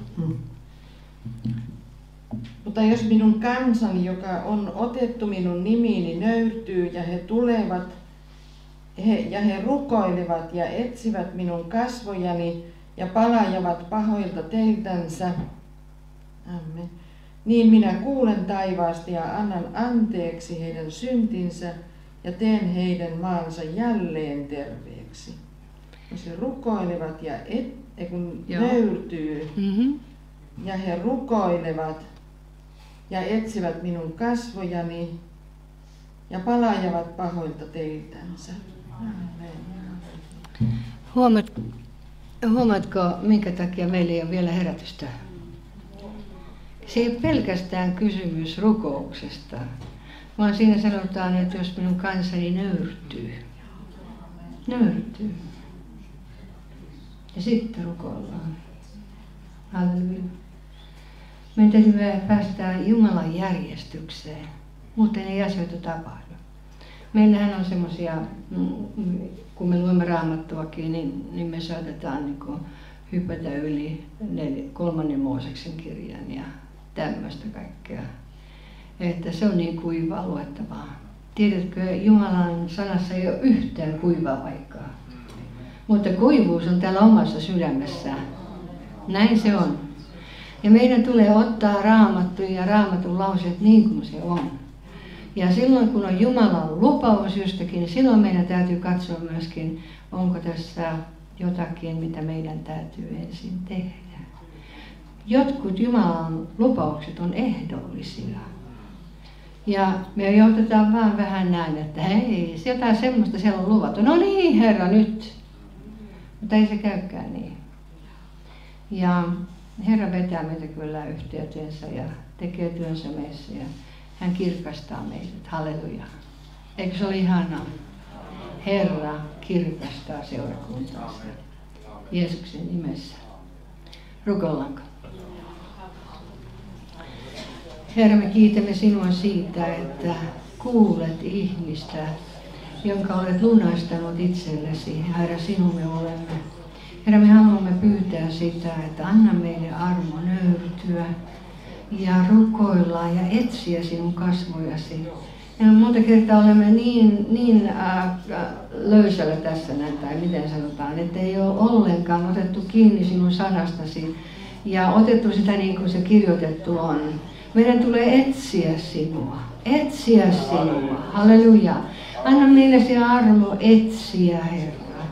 Mutta jos minun kansani, joka on otettu minun nimiini, nöyrtyy ja he tulevat ja he rukoilevat ja etsivät minun kasvojani ja palajavat pahoilta teiltänsä, amen, niin minä kuulen taivaasta ja annan anteeksi heidän syntinsä ja teen heidän maansa jälleen terveeksi. Jos he rukoilevat ja nöyrtyy ja he rukoilevat ja etsivät minun kasvojani ja palajavat pahoilta teiltänsä. Huomaatko, minkä takia meillä ei ole vielä herätystä? Se ei ole pelkästään kysymys rukouksesta, vaan siinä sanotaan, että jos minun kansani nöyrtyy. Ja sitten rukoillaan. Halleluja. Meidän täytyy päästä Jumalan järjestykseen, muuten ei asioita tapahdu. Meillähän on semmoisia, kun me luemme Raamattuakin, niin me saatetaan niin hypätä yli 3. Mooseksen kirjan ja tämmöistä kaikkea. Että se on niin kuivaa luettavaa. Tiedätkö, Jumalan sanassa ei ole yhtään kuivaa paikkaa. Mutta kuivuus on täällä omassa sydämessään. Näin se on. Ja meidän tulee ottaa Raamattu ja Raamatun lauseet niin kuin se on. Ja silloin kun on Jumalan lupaus jostakin, niin silloin meidän täytyy katsoa myöskin, onko tässä jotakin, mitä meidän täytyy ensin tehdä. Jotkut Jumalan lupaukset on ehdollisia. Ja me joudutaan vaan vähän näin, että hei, jotain semmoista siellä on luvattu. No niin, Herra, nyt. Mutta ei se käykään niin. Ja Herra vetää meitä kyllä yhteyteensä ja tekee työnsä meissä ja hän kirkastaa meidät. Halleluja. Eikö se ole ihanaa? Herra kirkastaa seurakuntaansa. Jeesuksen nimessä. Rukoillaanko? Herra, me kiitämme sinua siitä, että kuulet ihmistä, jonka olet lunastanut itsellesi. Herra, sinun me olemme. Herra, me haluamme pyytää sitä, että anna meille armo nöyrtyä ja rukoilla ja etsiä sinun kasvojasi. Ja monta kertaa olemme niin löysällä tässä näin, tai miten sanotaan, että ei ole ollenkaan otettu kiinni sinun sanastasi ja otettu sitä niin kuin se kirjoitettu on. Meidän tulee etsiä sinua. Etsiä sinua. Halleluja. Anna meille se armo etsiä, Herra.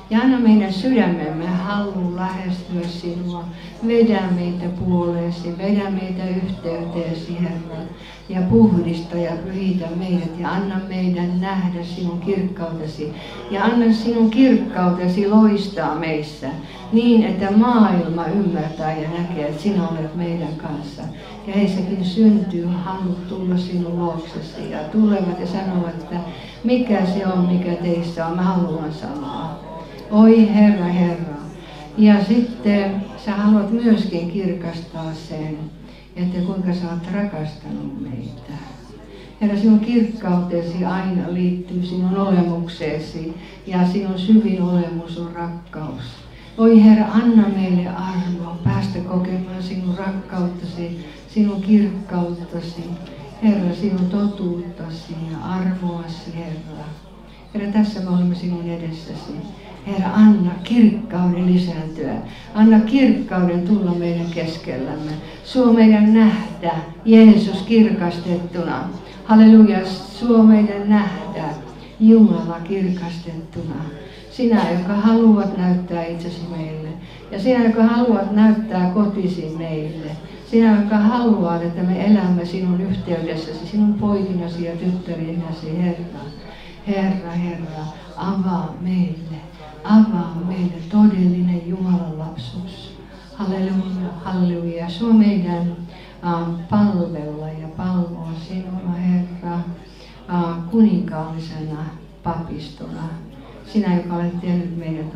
Ja anna meidän sydämemme halu lähestyä sinua. Vedä meitä puoleesi, vedä meitä yhteyteesi, Herra. Ja puhdista ja pyhitä meidät ja anna meidän nähdä sinun kirkkautesi. Ja anna sinun kirkkautesi loistaa meissä niin, että maailma ymmärtää ja näkee, että sinä olet meidän kanssa. Ja heissäkin syntyy halu tulla sinun luoksesi ja tulevat ja sanovat, että mikä se on, mikä teissä on, mä haluan sanoa. Oi Herra, Herra. Ja sitten sä haluat myöskin kirkastaa sen, että kuinka sä oot rakastanut meitä. Herra, sinun kirkkautesi aina liittyy sinun olemukseesi ja sinun syvin olemus on rakkaus. Oi Herra, anna meille armoa päästä kokemaan sinun rakkauttasi, sinun kirkkauttasi, Herra, sinun totuuttasi ja armoasi, Herra. Herra, tässä me olemme sinun edessäsi. Herra, anna kirkkauden lisääntyä. Anna kirkkauden tulla meidän keskellämme. Suo meidän nähdä Jeesus kirkastettuna. Halleluja, suo meidän nähdä Jumala kirkastettuna. Sinä, joka haluat näyttää itsesi meille. Ja sinä, joka haluat näyttää kotisi meille. Sinä, joka haluat, että me elämme sinun yhteydessäsi, sinun poikinasi ja tyttärinäsi, Herra. Herra, Herra, avaa meille todellinen Jumalan lapsuus. Halleluja, halleluja. Suo meidän palvella ja palvoa sinua, Herra, kuninkaallisena papistona. Sinä, joka olet tehnyt meidät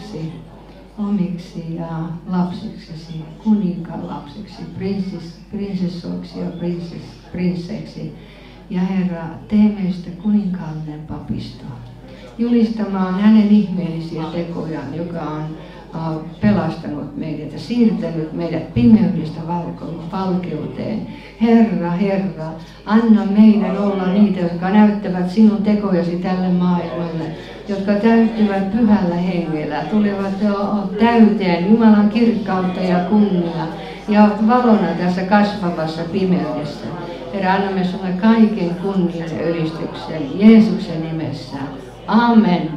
omiksi ja lapsiksesi, kuninkaan lapsiksi, prinsessoiksi ja prinsseiksi. Ja Herra, tee meistä kuninkaallinen papisto, julistamaan hänen ihmeellisiä tekojaan, joka on pelastanut meidät ja siirtänyt meidät pimeydestä valkeuteen. Herra, Herra, anna meidän olla niitä, jotka näyttävät sinun tekojasi tälle maailmalle, jotka täyttyvät pyhällä hengellä, tulevat täyteen Jumalan kirkkautta ja kunniaa ja valona tässä kasvavassa pimeydessä. Herra, annamme sinulle kaiken kunnian ja ylistyksen Jeesuksen nimessä. Amen.